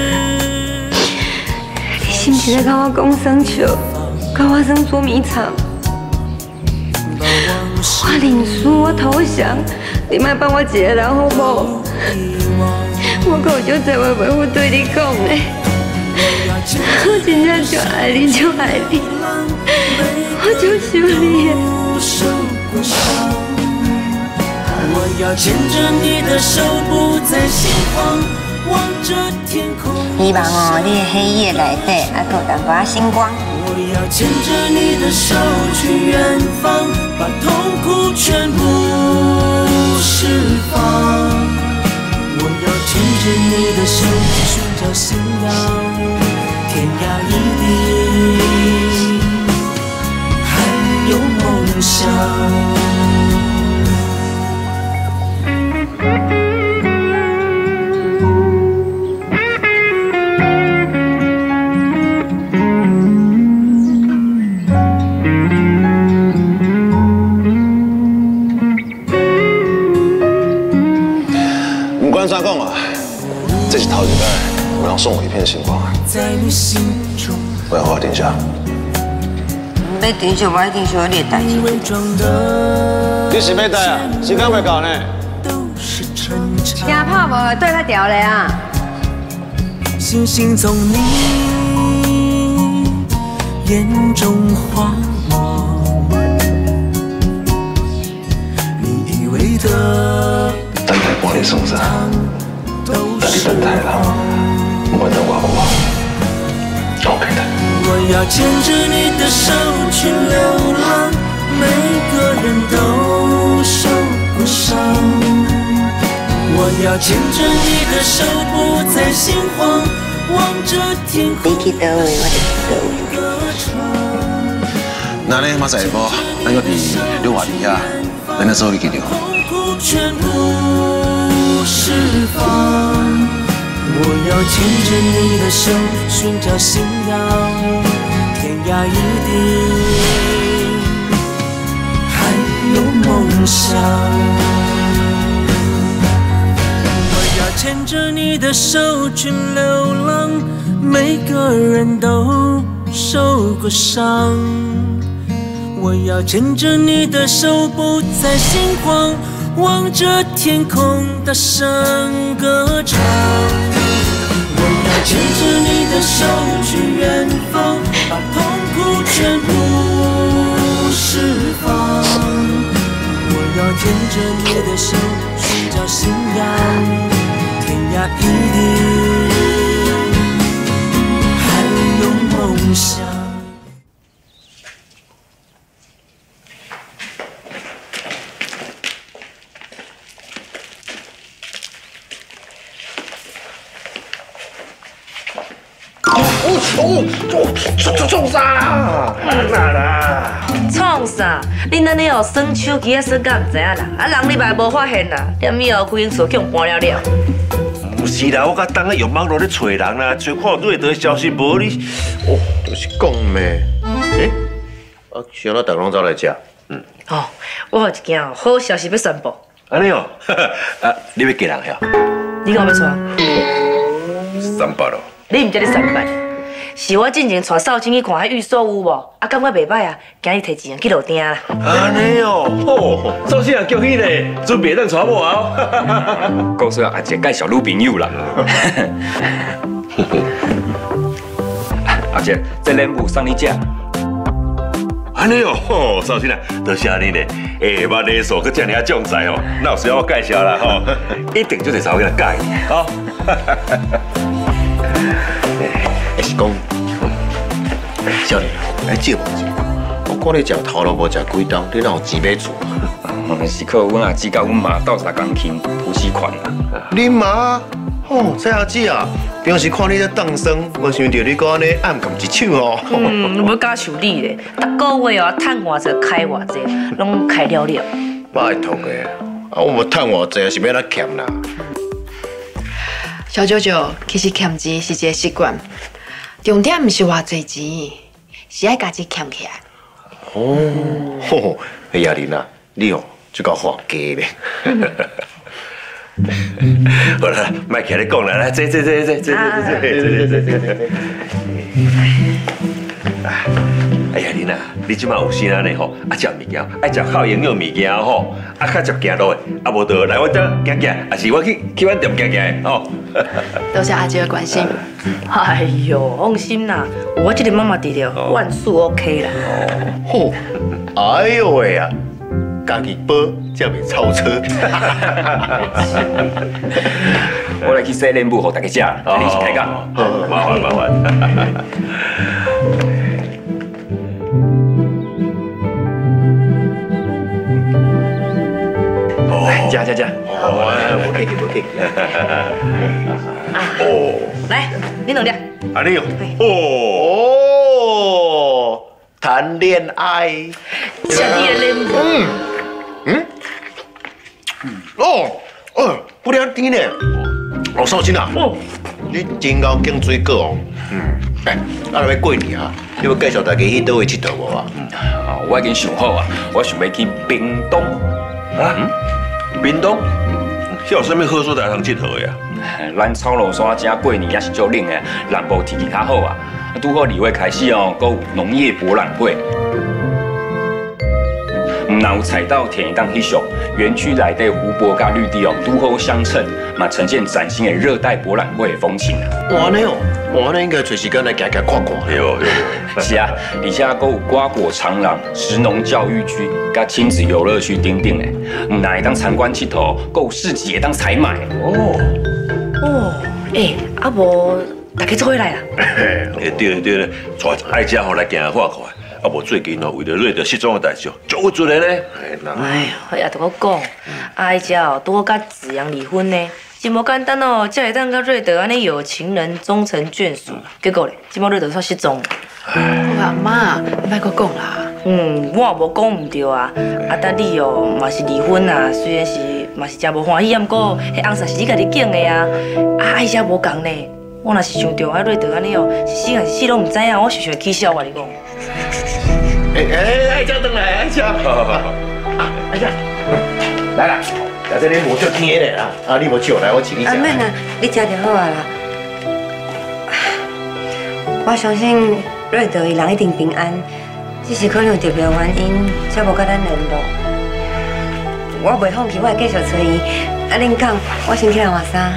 你是不是在跟我讲生笑，跟我生捉迷藏？我认输，我投降，你莫放我一个人好无？我还有足侪话袂好对你讲的，我真正就爱你，就爱你，我就想你的。 我要牵着你的手，不再心慌，望着天空。 希望哦，你的黑夜内底还有淡薄仔星光。 我要牵着你的手去远方，把痛苦全部释放。我要牵着你的手寻找信仰，天涯一地，还有梦想。 怎讲啊？这是头一摆有人送我一片星光，我要好好定下。 要定就我一定想要你的代志。 你是要带啊？时间未到呢。 听怕无？对他调嘞啊！ 星星从你眼中划过，你以为的。 等待帮你送上，但你等待了，不能怪我。OK 的。 我要牵着你的手去流浪，每个人都受过伤。我要牵着你的手，不再心慌，望着天空。 你去倒位，我就去倒位。 那呢，马上下晡，咱要伫溜滑梯啊，咱来做你记着。 全部释放，我要牵着你的手，寻找信仰，天涯一地，还有梦想。我要牵着你的手去流浪，每个人都受过伤。我要牵着你的手，不再心慌，望着天空大声歌唱。我要牵着你的手去远方，把痛苦全部释放。我要牵着你的手，寻找信仰，天涯一地，还有梦想。 创啥啦？哪啦？ 创啥？恁安尼哦，耍手机啊，耍到唔知影啦。啊，人你嘛无发现啦，踮以后开因所强搬了了。 不是啦，我甲当个用网络咧找人啦，找看对得消息无你，哦，就是讲咩？啊，想到大家拢走来食， 哦，我有一件好消息要宣布。 安尼哦，啊，你要嫁人呀？ 你讲要娶 300咯。 你唔知你300，是我进前带少卿去看迄寓所有无？啊，感觉袂歹啊，今日摕钱去落订啦。 安尼哦，好，少卿啊，恭喜你，准备当娶某啊！ 告诉阿姐介绍女朋友啦。阿姐，这礼物送你食。 安尼哦，少卿啊，多谢你呢。下捌礼数，佮遮尔壮哉哦，哪有需要我介绍啦吼？一定就得找个介哦。 是讲，少年，借无钱？我看你食头路无食几冬，你哪有钱买厝？ 是靠阮阿姊甲阮妈斗相共勤扶持款啦。 你妈？哦，这阿姊啊，平时看你咧当生，我想到你搁安尼暗cầm一手哦。 要假想你咧，逐个月哦，趁偌济开偌济，拢开了了。 拜托诶，啊，我无趁偌济是要哪欠啦？ 小舅舅，其实欠钱是一个习惯，重点毋是偌济钱，是爱家己欠起来。 哦，哎呀，玲啊，你哦，这个话假咧。好啦，莫徛咧讲啦，来，坐。哎呀，玲啊，你即马有心安尼吼，啊食物件，爱食好营养物件吼，啊较食行路的，啊无就来我这行，啊是我去阮店行吼。 多谢阿姐的关心。 哎呦，放心啦，有我这个妈妈伫了，万事 OK 啦。 吼，哎呦喂啊！家己保，才袂超车。 我来去洗脸布，互大家食，你先开讲。 麻烦。 食。 无客气。 哦，来，你两粒。 安尼哦，谈恋爱。 吃你的脸布。不了甜呢。哦，少卿啊，你真够拣水果哦。啊，要过年啊，你要介绍大家去倒位佚佗无啊？ 我已经想好啊，我想要去屏东。 屏东？有啥物好所在通佚佗的啊？ 咱草鹿山遮过年也是足冷的，南部天气较好啊。拄好2月开始哦，阁有农业博览会。若有采到田当翕相，园区内底湖泊甲绿地哦，拄好相衬，嘛呈现崭新的热带博览会的风情啊。 哇呢哦，哇呢应该找时间来行看看。 有。 是啊，而且阁有瓜果长廊、食农教育区、甲亲子游乐区等等的，若会当参观佚佗，阁有市集会当采买。 啊无大家做伙来啦。 对，带爱家伙来行看看。啊无最近哦，为了瑞德失踪的代志，足有做的呢。 哎呀，我也同我讲，阿姐哦，拄好甲子阳离婚呢，真无简单哦，才会当甲瑞德安尼有情人终成眷属。结果咧，即摆瑞德煞失踪。 阿妈，你莫阁讲啦。 我也无讲唔对啊。啊，但你哦嘛是离婚啊，虽然是嘛是真无欢喜，不过迄红纱是你家己拣的啊。阿姐无讲呢，我若是想着啊瑞德安尼哦，是死还是死拢唔知影，我想会起笑我你讲。 爱家回来，爱家。好。爱家，来啦，在这里无足甜的啦，啊，你无笑来，我请你食。 免啦，你食就好啊啦。我相信瑞德伊人一定平安，只是可能有特别原因，才无甲咱联络。我袂放弃，我会继续找伊。啊，恁讲，我先起来换衫。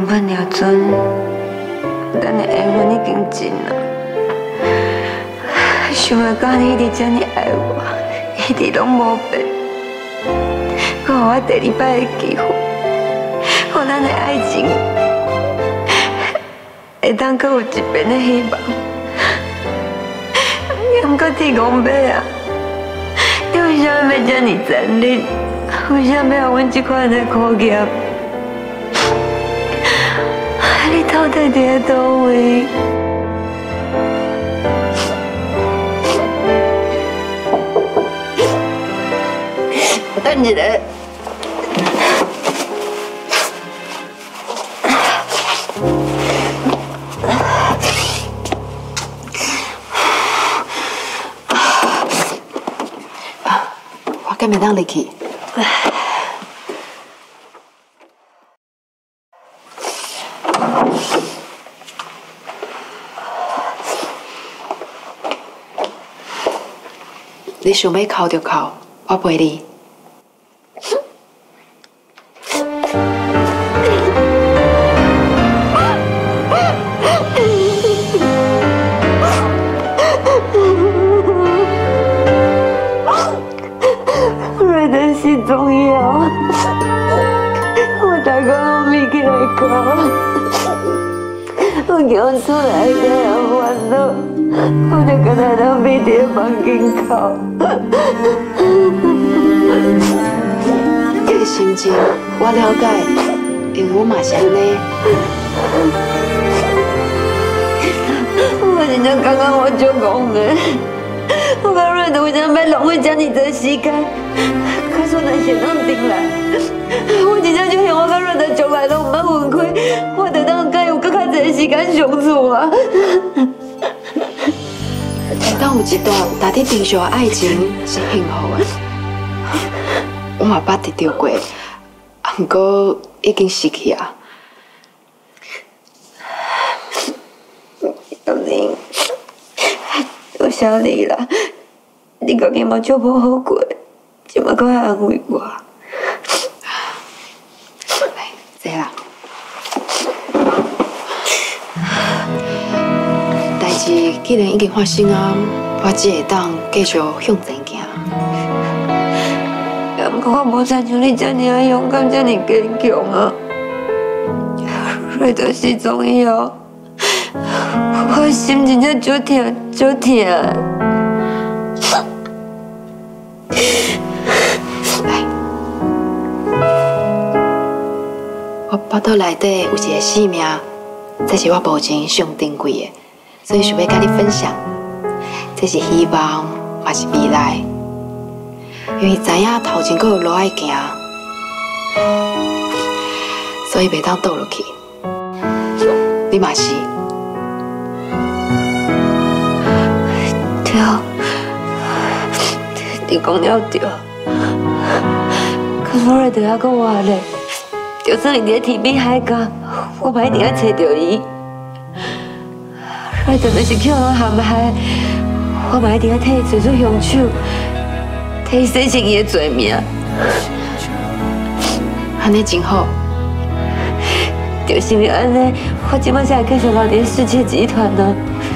分了阵，咱的缘分已经尽了。想袂到你一直这么爱我，一直拢无变。佮我第2摆的机会，互咱的爱情会当佮有一边的希望。毋过天公伯啊，你为什么要这么残忍？为什么要阮这款的苦业？你到底伫倒位？等一下。我敢袂当入去。你想要哭就哭，我陪你。瑞德是重要，我大家拢眯起来哭，我叫出来才有烦恼。我就跟他当面伫房间哭，这个心情我了解，因为我嘛是安尼。我真正感觉我足戆的，我甲瑞德为什么要浪费这么多时间？可是咱先当定来，我真正就向我甲瑞德从来都唔捌分开，我就当甲有更较侪时间相处啊。当有一段大体平常的爱情是幸福的，我嘛捌得到过，不过已经失去啊。小玲，我想你啦，你家己嘛足无好过，今麦搁还安慰我。来，坐啦。代志既然已经发生啊，我只会当继续向前行。不过我无亲像你这么勇敢，这么坚强啊！瑞德失踪以后，我心真正足痛足痛。来，我腹肚内底有一个生命，这是我目前上珍贵的。所以想要跟你分享，这是希望，也是未来。因为知影头前还有路要行，所以袂当倒落去。你嘛是。对，你讲了对。可是瑞德还搁活咧，就算伊伫天边海角，我嘛一定要找到伊。瑞德就是叫人陷害，我嘛一定要替伊找出凶手，替伊洗清伊的罪名。安尼真好，就是因为安尼，我即摆才会继续留伫世界集团呢。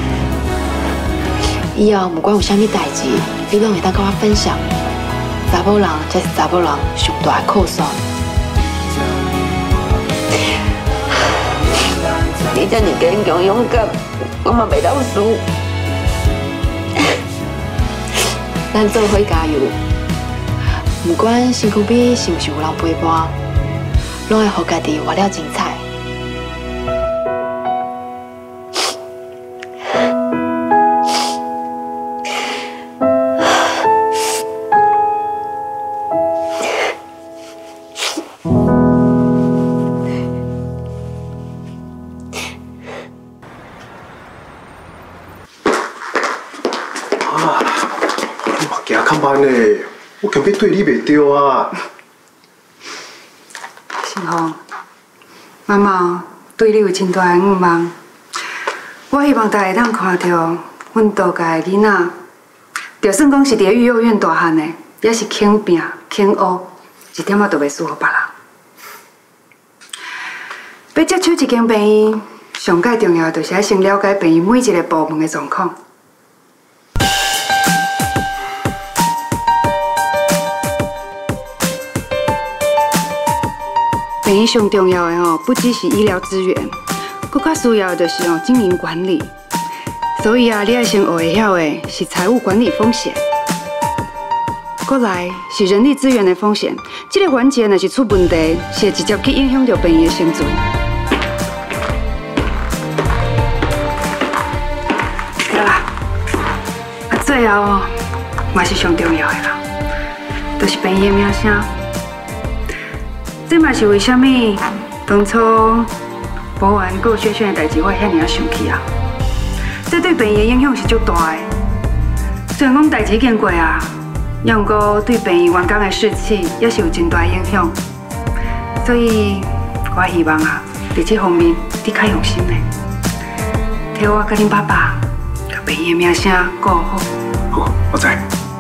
以后不管有啥物代志，你拢会当跟我分享。查某人才是查某人上大的靠山。你这么坚强勇敢。我嘛袂当输，咱做伙加油！不管身躯边是不是有人陪伴，拢会互家己活了精彩。 我根本对你袂对啊！ 信芳，妈妈对你有真大的愿望，我希望大家当看到阮杜家的囡仔，就算讲是伫育幼院大汉的，也是肯拼肯学，一点仔都袂输互别人。毕要接手一间病院，上界重要就是要先了解病院每一个部门的状况。病院上重要的不只是医疗资源，更较需要的就是经营管理。所以你要先学会晓的是财务管理风险，再来是人力资源的风险。这个环节若是出问题，是会直接去影响到病院的生存。对啦，最后嘛是上重要的啦，就是病院的名声。这嘛是为什么当初保安还有轩轩的代志，我遐尔生气啊！这对病院的影响是足大的。虽然讲代志已经过啊，也毋过对病院员工的士气也是有真大影响。所以，我希望啊，在这方面你较用心的，替我甲恁爸爸，甲病院的名声顾好。 好，我知。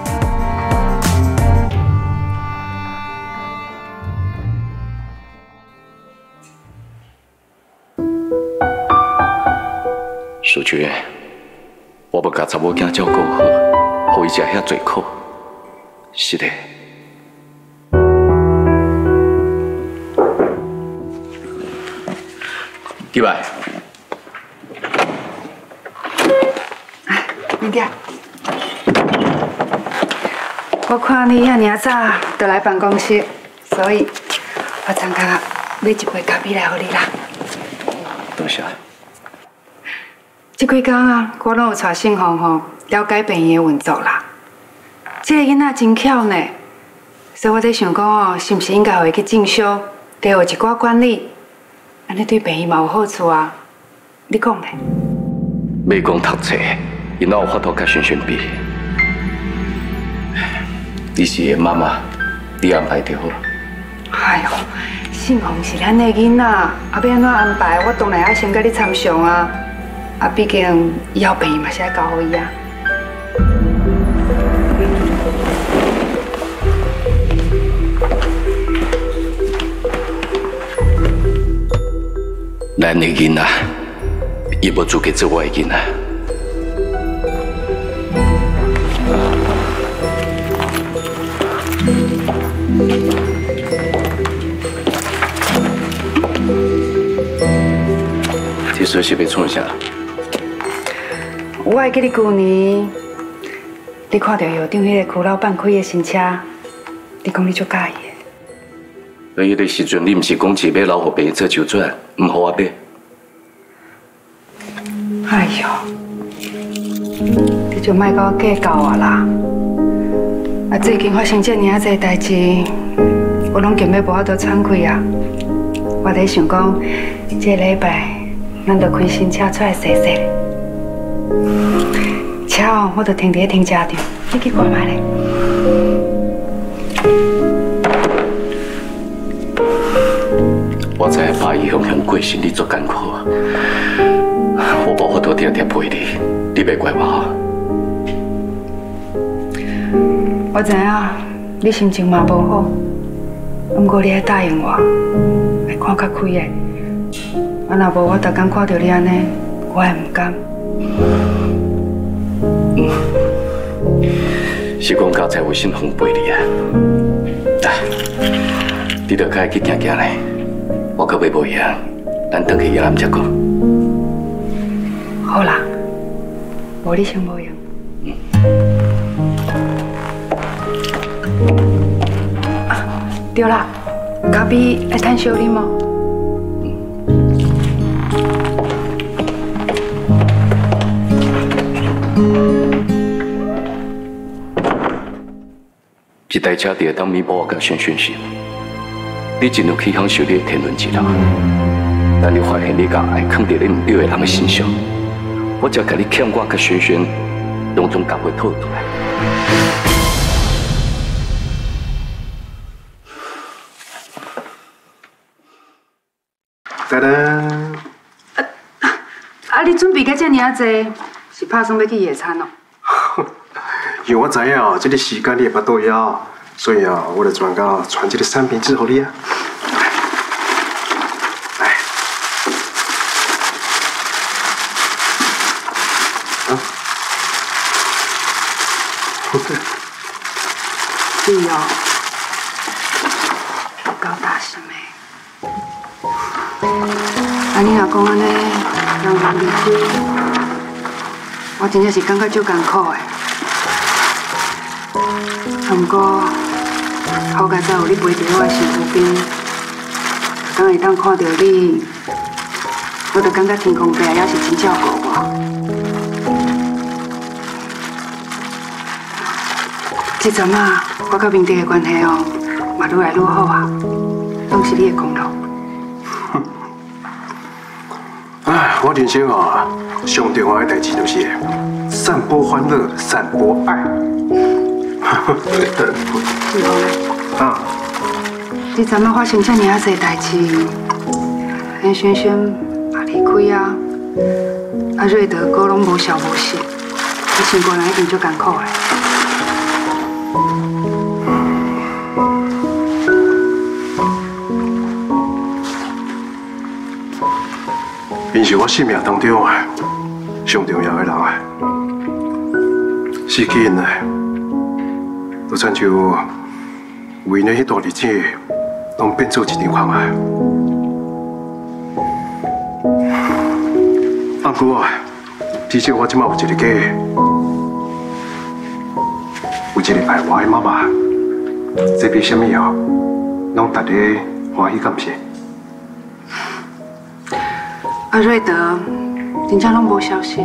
淑娟，我要甲查某囝照顾好，互伊食遐侪苦。是的。几摆？ 明姐，我看你遐尔早就来办公室，所以我参加买一杯咖啡来互你啦。 多谢。 这几天啊，我拢有带信宏了解病院的运作啦。这个囡仔真巧呢，所以我在想讲是不是应该互伊去进修，多学一寡管理，安尼对病院嘛有好处啊？你讲呢？ 要讲读册，伊哪有法度甲璇璇比？你是伊妈妈，你安排就好。 哎呦，信宏是咱的囡仔，要安怎安排？我当然要先甲你参详啊。啊，毕竟以后病院嘛是要交予伊啊。 咱的囡仔，伊无资格做我的囡仔。这首是要创啥？ 我会记得去年，你看到药厂迄个区老板开的新车，你讲你足介意的。 迄个时阵，你毋是讲是要留互病院做周转，毋互我买？ 哎呦，你就莫甲我计较啊啦！啊，最近发生这尔仔侪代志，我拢根本无法度喘气啊！我在想讲，这礼拜咱就开新车出来踅踅。车哦，我就停伫停车场，你去看卖咧。 我知影爸伊雄雄过身，你足艰苦啊！我无法度定定陪你，你别怪我。 我知影你心情嘛无好，不过你要答应我，来看较开的。啊，若无我逐天看到你安尼，我会唔甘。 是讲家才有信宏陪你啊！你着该去行行咧，我可袂无闲，咱回去夜暗才讲。 好啦，无你先无用。对啦，咖啡爱趁小啉吗？ 一台车就会当弥补我甲璇璇心。你尽量去享受你的天伦之乐，但你发现你甲爱放伫你唔对的人的身上，我才甲你欠我甲璇璇，拢总夹袂透出来。 哒哒。 你准备到这尔济，是打算要去野餐哦？ 因为我知影哦，这个时间你会巴肚枵，所以啊，我就专到传这个产品之后你啊。来， 你哦，够大心的。啊，你若讲安尼，让人离开，我真正是感觉足艰苦的。不过，好佳在有你陪在我的身躯边，刚会当看到你，我就感觉天公伯也是真照顾我。这阵啊，我甲明德的关系哦，嘛愈来愈好啊，拢是你的功劳。 哎，我人生啊，上重要的代志就是散播欢乐，散播爱。啊，这阵啊发生这么啊侪代志，咱轩轩也离开啊，啊瑞德哥拢无消无息，你生活人一定足艰苦的。因是我生命当中上重要的人啊，死去因啊，就亲像为了迄段日子，拢变做一场空啊。啊，不过至少我即马有一个家，有一个爱我的妈妈，这比什么哦，拢值得欢喜感谢。啊，瑞德，真正拢无消息。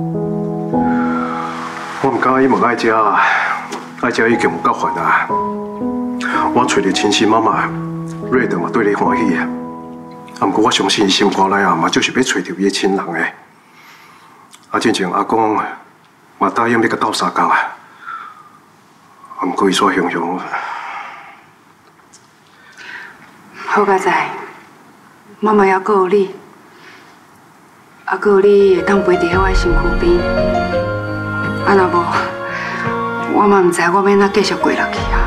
我唔敢伊问爱姐啊，爱姐已经有够烦啊。我找到亲生妈妈，瑞德嘛对你欢喜啊。啊，不过我相信伊心肝内啊，嘛就是要找到伊的亲人诶。啊，之前阿公嘛答应要甲斗相共啊。啊，不过伊煞雄雄。好佳在，妈妈还阁有你。啊，阁有你会当陪伫我的身躯边，啊，若无，我嘛唔知我要哪继续过落去啊。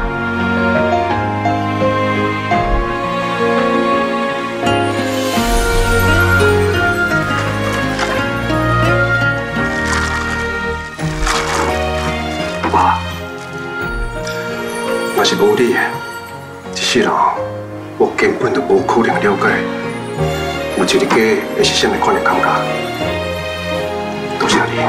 爸，若是无你，一世人我根本就无可能了解。有一个家会是什么款的感觉？多谢你，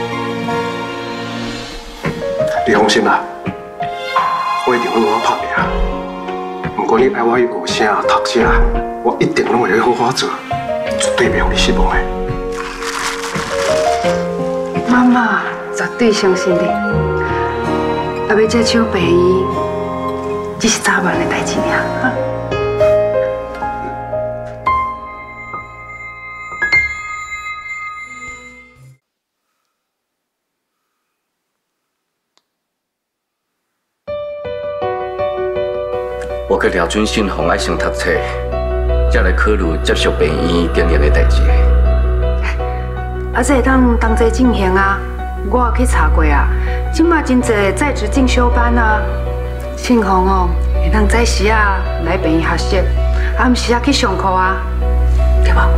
你放心啦，我一定会好好拍拼。不过你爱我去学声、读书，我一定拢会好好做，绝对袂让你失望的。妈妈绝对相信你。啊，要接手病医，只是早晚的代志尔。 我去廖准信妨碍先读册，才来考虑接受病院经营的代志。 啊，这会当同齐进行啊！我也去查过啊，即马真侪在职进修班啊，信奉哦，会当早时啊来病院学习，暗时啊去上课啊，对无？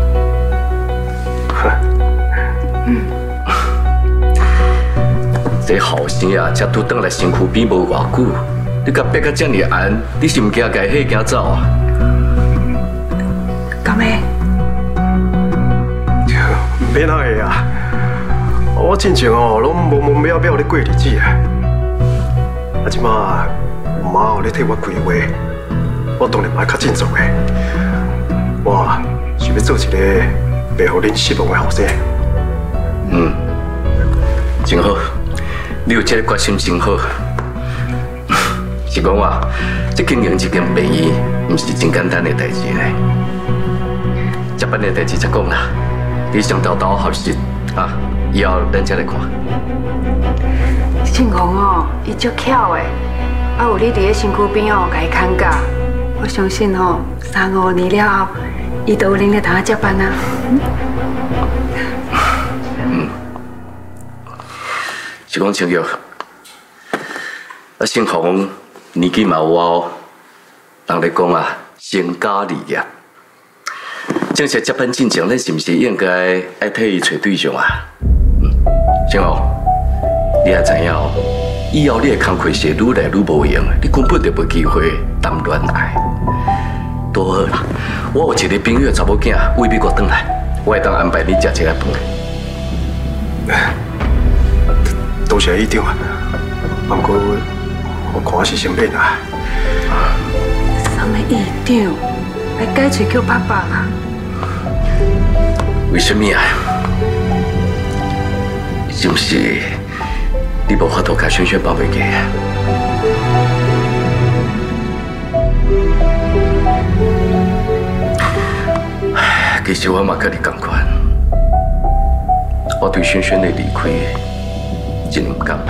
这后生啊，才拄转来身躯边无偌久。你甲逼甲这么暗，你是唔惊家伙惊走啊？ 敢会？ 免那个啊！我之前哦，拢无无秒秒咧过日子啊。啊，即马妈哦咧替我开话，我当然嘛较振作的。我是要做一个袂互恁失望的后生。 真好，你有这个决心真好。是讲话，这经营一间病院，唔是真简单的代志咧。接班的代志才讲啦，你上豆豆学习啊，以后咱再来看。 庆红哦，伊足巧的，啊有你伫咧身躯边哦，甲伊看教，我相信哦，3、5年了后，伊都有能力当接班啊。 是讲青玉，啊姓洪。年纪嘛有哦，人咧讲啊，成家立业。正式接班进前，咱是毋是应该爱替伊找对象啊？姓洪，你也知影哦， 以后你的工课是愈来愈无用，你根本就无机会谈恋爱。多好啦！我有一个朋友的查某囝为美国回来，我会当安排你食一个饭。 多谢议长啊！不过我看我是生病啊。 什么议长？来改嘴叫爸爸啦？ 为什么啊？是不是你无法度甲萱萱放袂下啊？其实我嘛甲你同款，我对萱萱的离开真唔甘。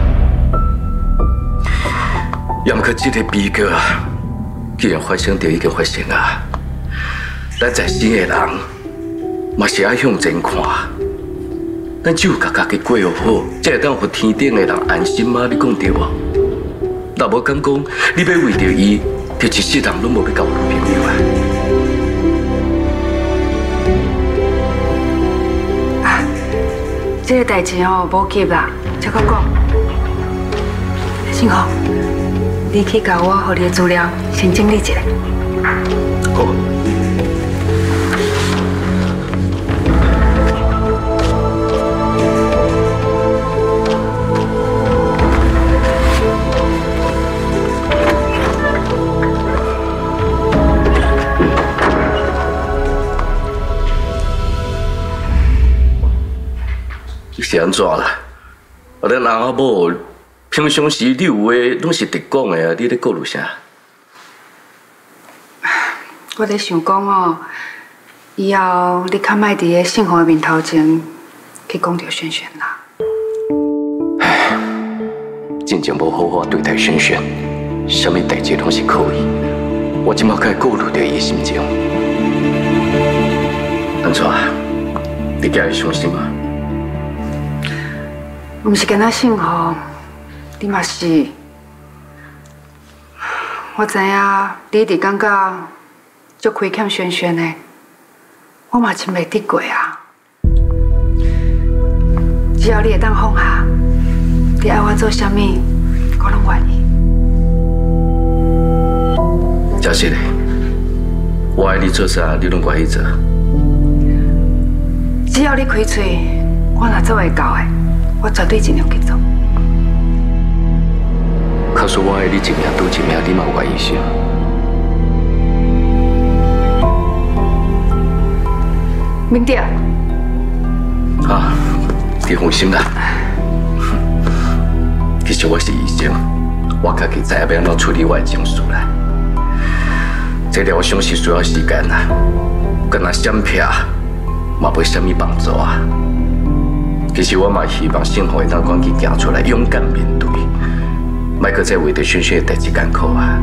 也毋过这个悲剧啊，既然发生就已经发生啊，咱在世的人嘛是爱向前看。咱只有甲家己过好，才会当互天顶的人安心啊！你讲对无？若无敢讲，你要为着伊，就一世人拢无要交女朋友啊！ 啊，这个代志哦，无急啦，才讲讲。信豪，你去甲我互你的资料先整理一下。 好。 是安怎啦？啊，咱阿某平常时你有话拢是直讲的啊，你咧顾虑啥？ 我咧想讲哦，以后你较莫伫个幸福的面头前去讲着萱萱啦。 唉，真正无好好对待萱萱，什么代志拢是可以。我即马该顾虑着伊的心情。安怎？你家会伤心吗？ 毋是干那幸福，你嘛是。我知影你一直感觉足亏欠萱萱的，我嘛真袂得过啊。只要你会当放下，你爱我做啥物，我拢愿意。 真是的，我爱你做啥，你拢愿意做。 只要你开嘴，我若做会到的。我绝对尽量去做。 可是我爱你一命赌一命，你嘛有愿意想？ 明德。 啊，你放心啦。其实我是医生，我家己知影要安怎处理我的情绪啦。这个我相信需要时间啦，跟那闪避嘛无啥物帮助啊。其实我嘛希望幸福会当赶紧行出来，勇敢面对，莫搁再为着萱萱的代志艰苦啊！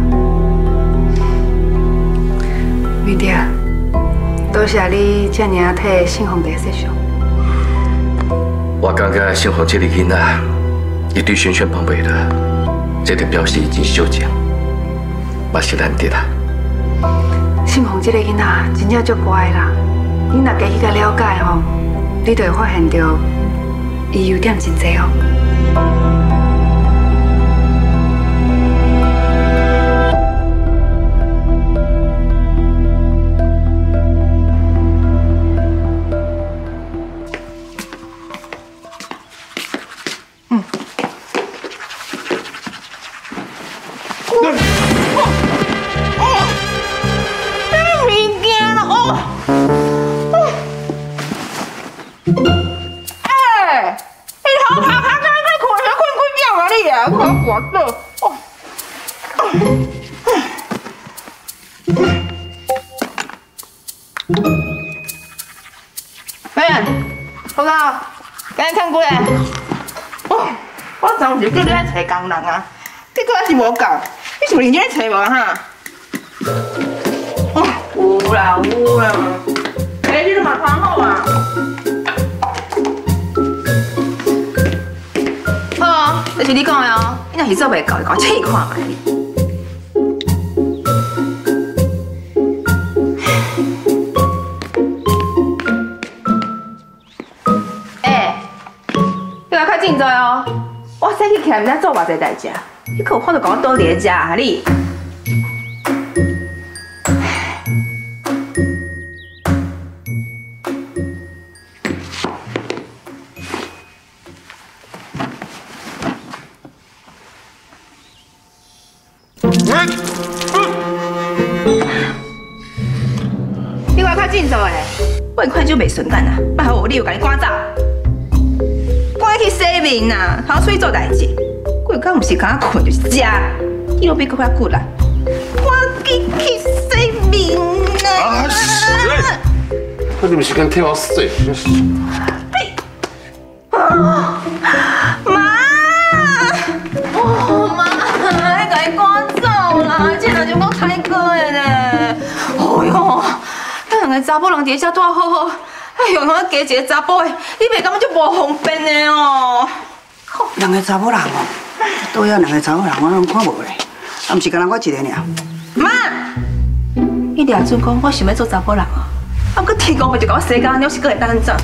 明德，多谢你这么替幸福第设想。 我感觉幸福这个囡仔，伊对萱萱放袂落，这就表示伊真小情，嘛是难得啦。 幸福这个囡仔真正足乖啦，你若加去甲了解吼，你就会发现到。伊优点真多哦。 叫你来找工人啊！你搁还是无够，你是认真在找无哈？有啦有啦，你都嘛穿好啊。好啊，就是你讲的哦，你若是做袂到，就试看卖。你来较紧在哦。 我先去徛面做偌济代志，你可有看到甲我倒伫遮啊你？你快快进走诶！我很快就袂顺干啦，不然我你又甲你赶走。 赶去洗面呐，通出去做代志。规工毋是敢困就是食，你都比搁较骨啦。赶紧去洗面呐！ 我你们时间替我洗。 妈！哦妈，你甲伊赶走啦！这人就讲太过的呢。哦哟，咱两个查某人伫遮住好好。 哎呦，我加一个查甫的，你袂感觉就无方便的哦。 两个查某人哦，都要两个查某人，我拢看无咧，啊，毋是干那我一个尔。 妈，你俩准讲我想要做查甫人哦，啊，不过天公伯就甲我洗干净，是搁会当怎？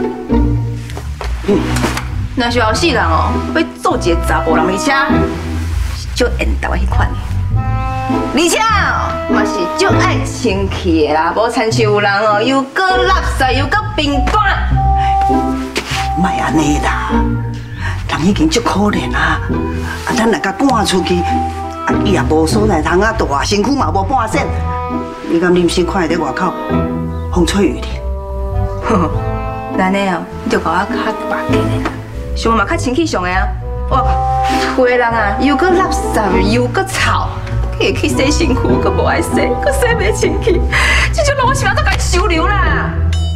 若是后世人哦，要做一个查甫人，而且是足缘投的迄款的。 而且哦，嘛是足爱清气的啦，无亲像有人哦，又搁垃圾又搁冰干。 莫安尼啦，人已经足可怜啊！啊，咱若甲赶出去，啊，伊也无所在通啊住，身躯嘛无半身。你敢忍心看伊在外口风吹雨淋？ 呵，安尼哦，你就甲我较白见的啦，像嘛较清气上的啊。哇，有的人啊，又搁垃圾又搁臭。 会去洗身躯，佮无爱洗，佮洗袂清气，这种人我是要都该收留啦。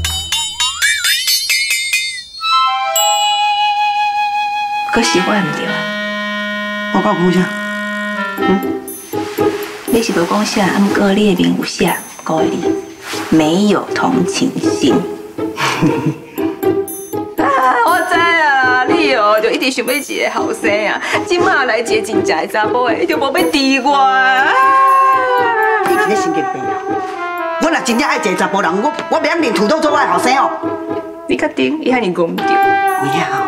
可是我唔对啊！ 我讲啥？ 你是无讲啥？啊，毋过你的面有写5个字，没有同情心。我知啊，你哦就一直想要一个后生啊，即马来一个真正的查甫的，就无要治我。 你真个神经病啊！我若真正爱一个查甫人，我袂让连土豆做我的后生哦。 你确定？伊遐尼戆唔对？ 有影哦。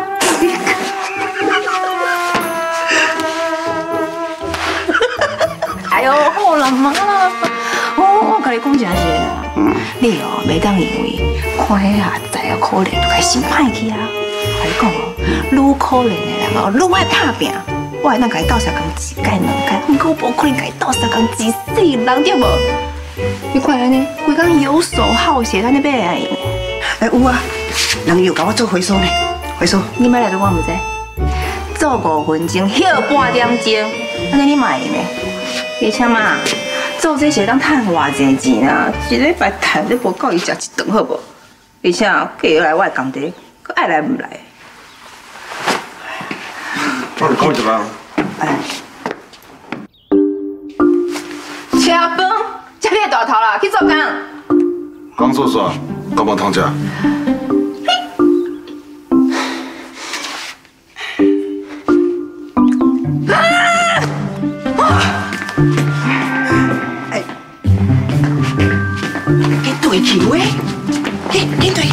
哎呦，好啦妈啦，我甲你讲一件事啦，你哦袂当因为看迄下仔啊可怜，就该心歹去啊。我讲哦，愈可怜的人哦，愈爱打拼。我会当甲伊斗相共一届两届，毋过无可能甲伊斗相共一世人，对无？你看安尼，规工游手好闲，安尼要会用？ 哎有啊，人又甲我做回收呢，回收。 你买来做我毋知，做5分钟，休半点钟，安尼你嘛会用的。而且嘛，做这些当赚偌济钱啊？一礼拜赚你无够伊食一顿好无？而且嫁来我的工地，佮爱来唔来。 我来讲一个。 吃饭，吃你个大头啦，去做工。 刚做啥？干嘛汤吃？ 对去喂，紧对。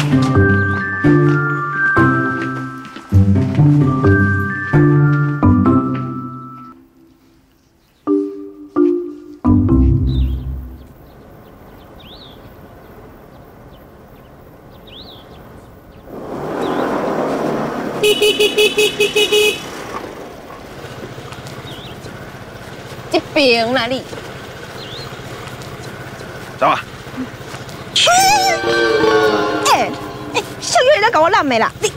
这边哪里？ 走啊！ 小月你在搞我烂没啦？你，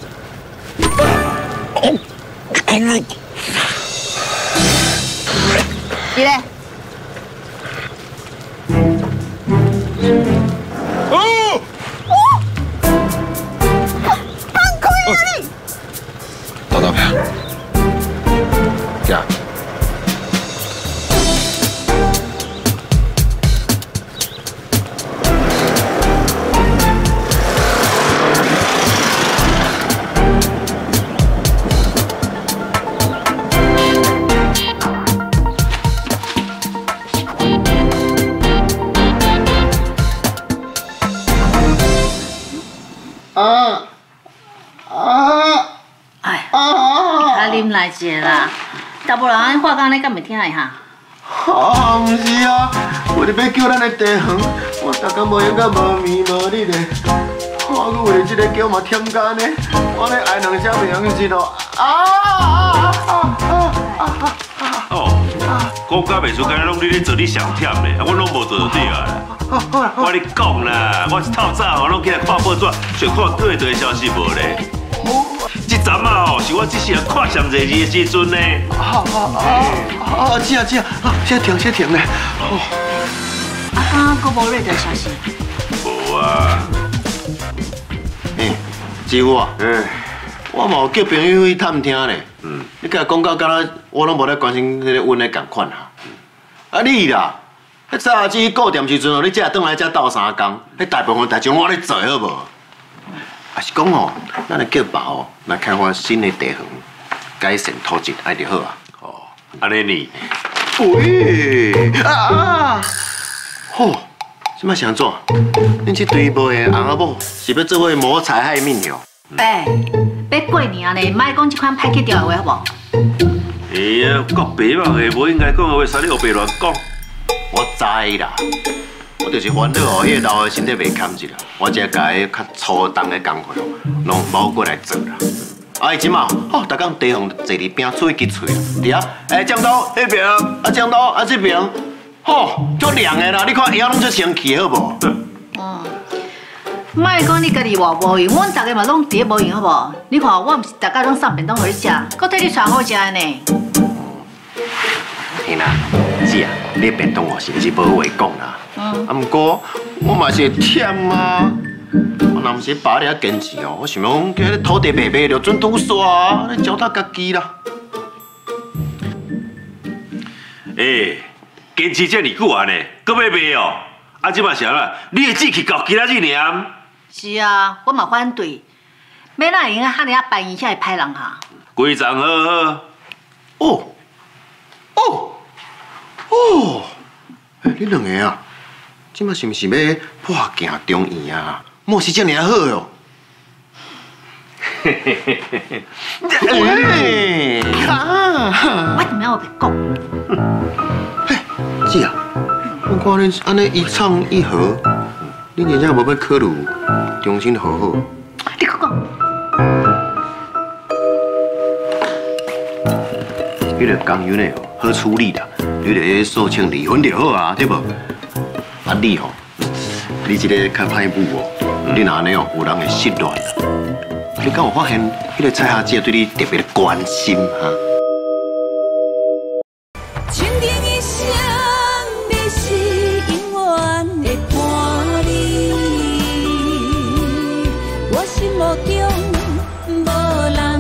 你嘞？ 哦！ 放开啊你！ 倒倒片，呀！ 来啉来者啦。大无人安话讲，你敢袂听的哈？ 啊，唔是啊，为了要叫咱的地方，我逐工无闲到无眠无日的。我为了这个叫嘛添干呢，我咧爱两声名字咯。 讲甲袂出，敢若拢你咧做你上忝的，我拢无做就对啊。我咧讲啦，我是透早拢起来看报纸，想看对的消息无咧。这阵啊是我这世人看上侪字的时阵呢。 是啊，先停咧。 啊，佫无瑞的消息。 无啊。 志武啊，我嘛有叫朋友去探听咧。你甲讲到敢若我拢无咧关心迄个阮咧共款哈。啊你啦，迄早下子顾店时阵哦，你才转来才斗3工，迄大部分代志我咧做好无？啊是讲哦，咱来叫爸哦来开发新的地方，改善土质，安就好啊。 哦，安尼呢？ 喂吼，什么想做？恁这对无的翁仔某是要做伙谋财害命哦？ 要过年呢，莫讲这款歹去掉的话好无？ 哎呀，国白目的，无应该讲的话，啥你后白乱讲？ 我知啦，我就是烦恼哦，迄个老的身体袂堪一啦，我才甲迄较粗重的工课哦，拢包过来做啦。啊，伊即马哦，逐工地方坐伫边吹吉吹啦，伫啊，江导迄边，江导这边，吼，足凉的啦，你看腰拢足生气好无？ 莫讲你家己偌无用，阮大家嘛拢伫咧无用好无？你看我毋是大家拢送便当互你食，搁替你带好食的呢。 天啊，姐啊，你便当哦是毋是无话讲啦？啊，毋过我嘛是会忝啊。我若毋是爸你遐坚持哦，我想讲叫土地卖卖就准拄煞啊，你脚踏家己啦。 坚持这么久啊呢，搁要卖哦？啊，即嘛是安啦？你的志气到今仔日尔？ 是啊，我嘛反对，要哪会用啊？遐尔啊办伊遐会歹人哈？ 规章好好。你两个啊，即马是毋是要破镜重圆啊？莫是这么好哟。 我怎么样我别讲？ 姐啊，我看恁安尼一唱一和，恁真正无要考虑重新和好？ 你讲讲。 迄个工友呢，好处理啦，你著诉请离婚就好啊，对无？啊你吼，你这个较歹母哦，你若安尼哦，有人会失恋啦。你敢有发现，迄个蔡小姐对你特别的关心哈？ 心目中无人。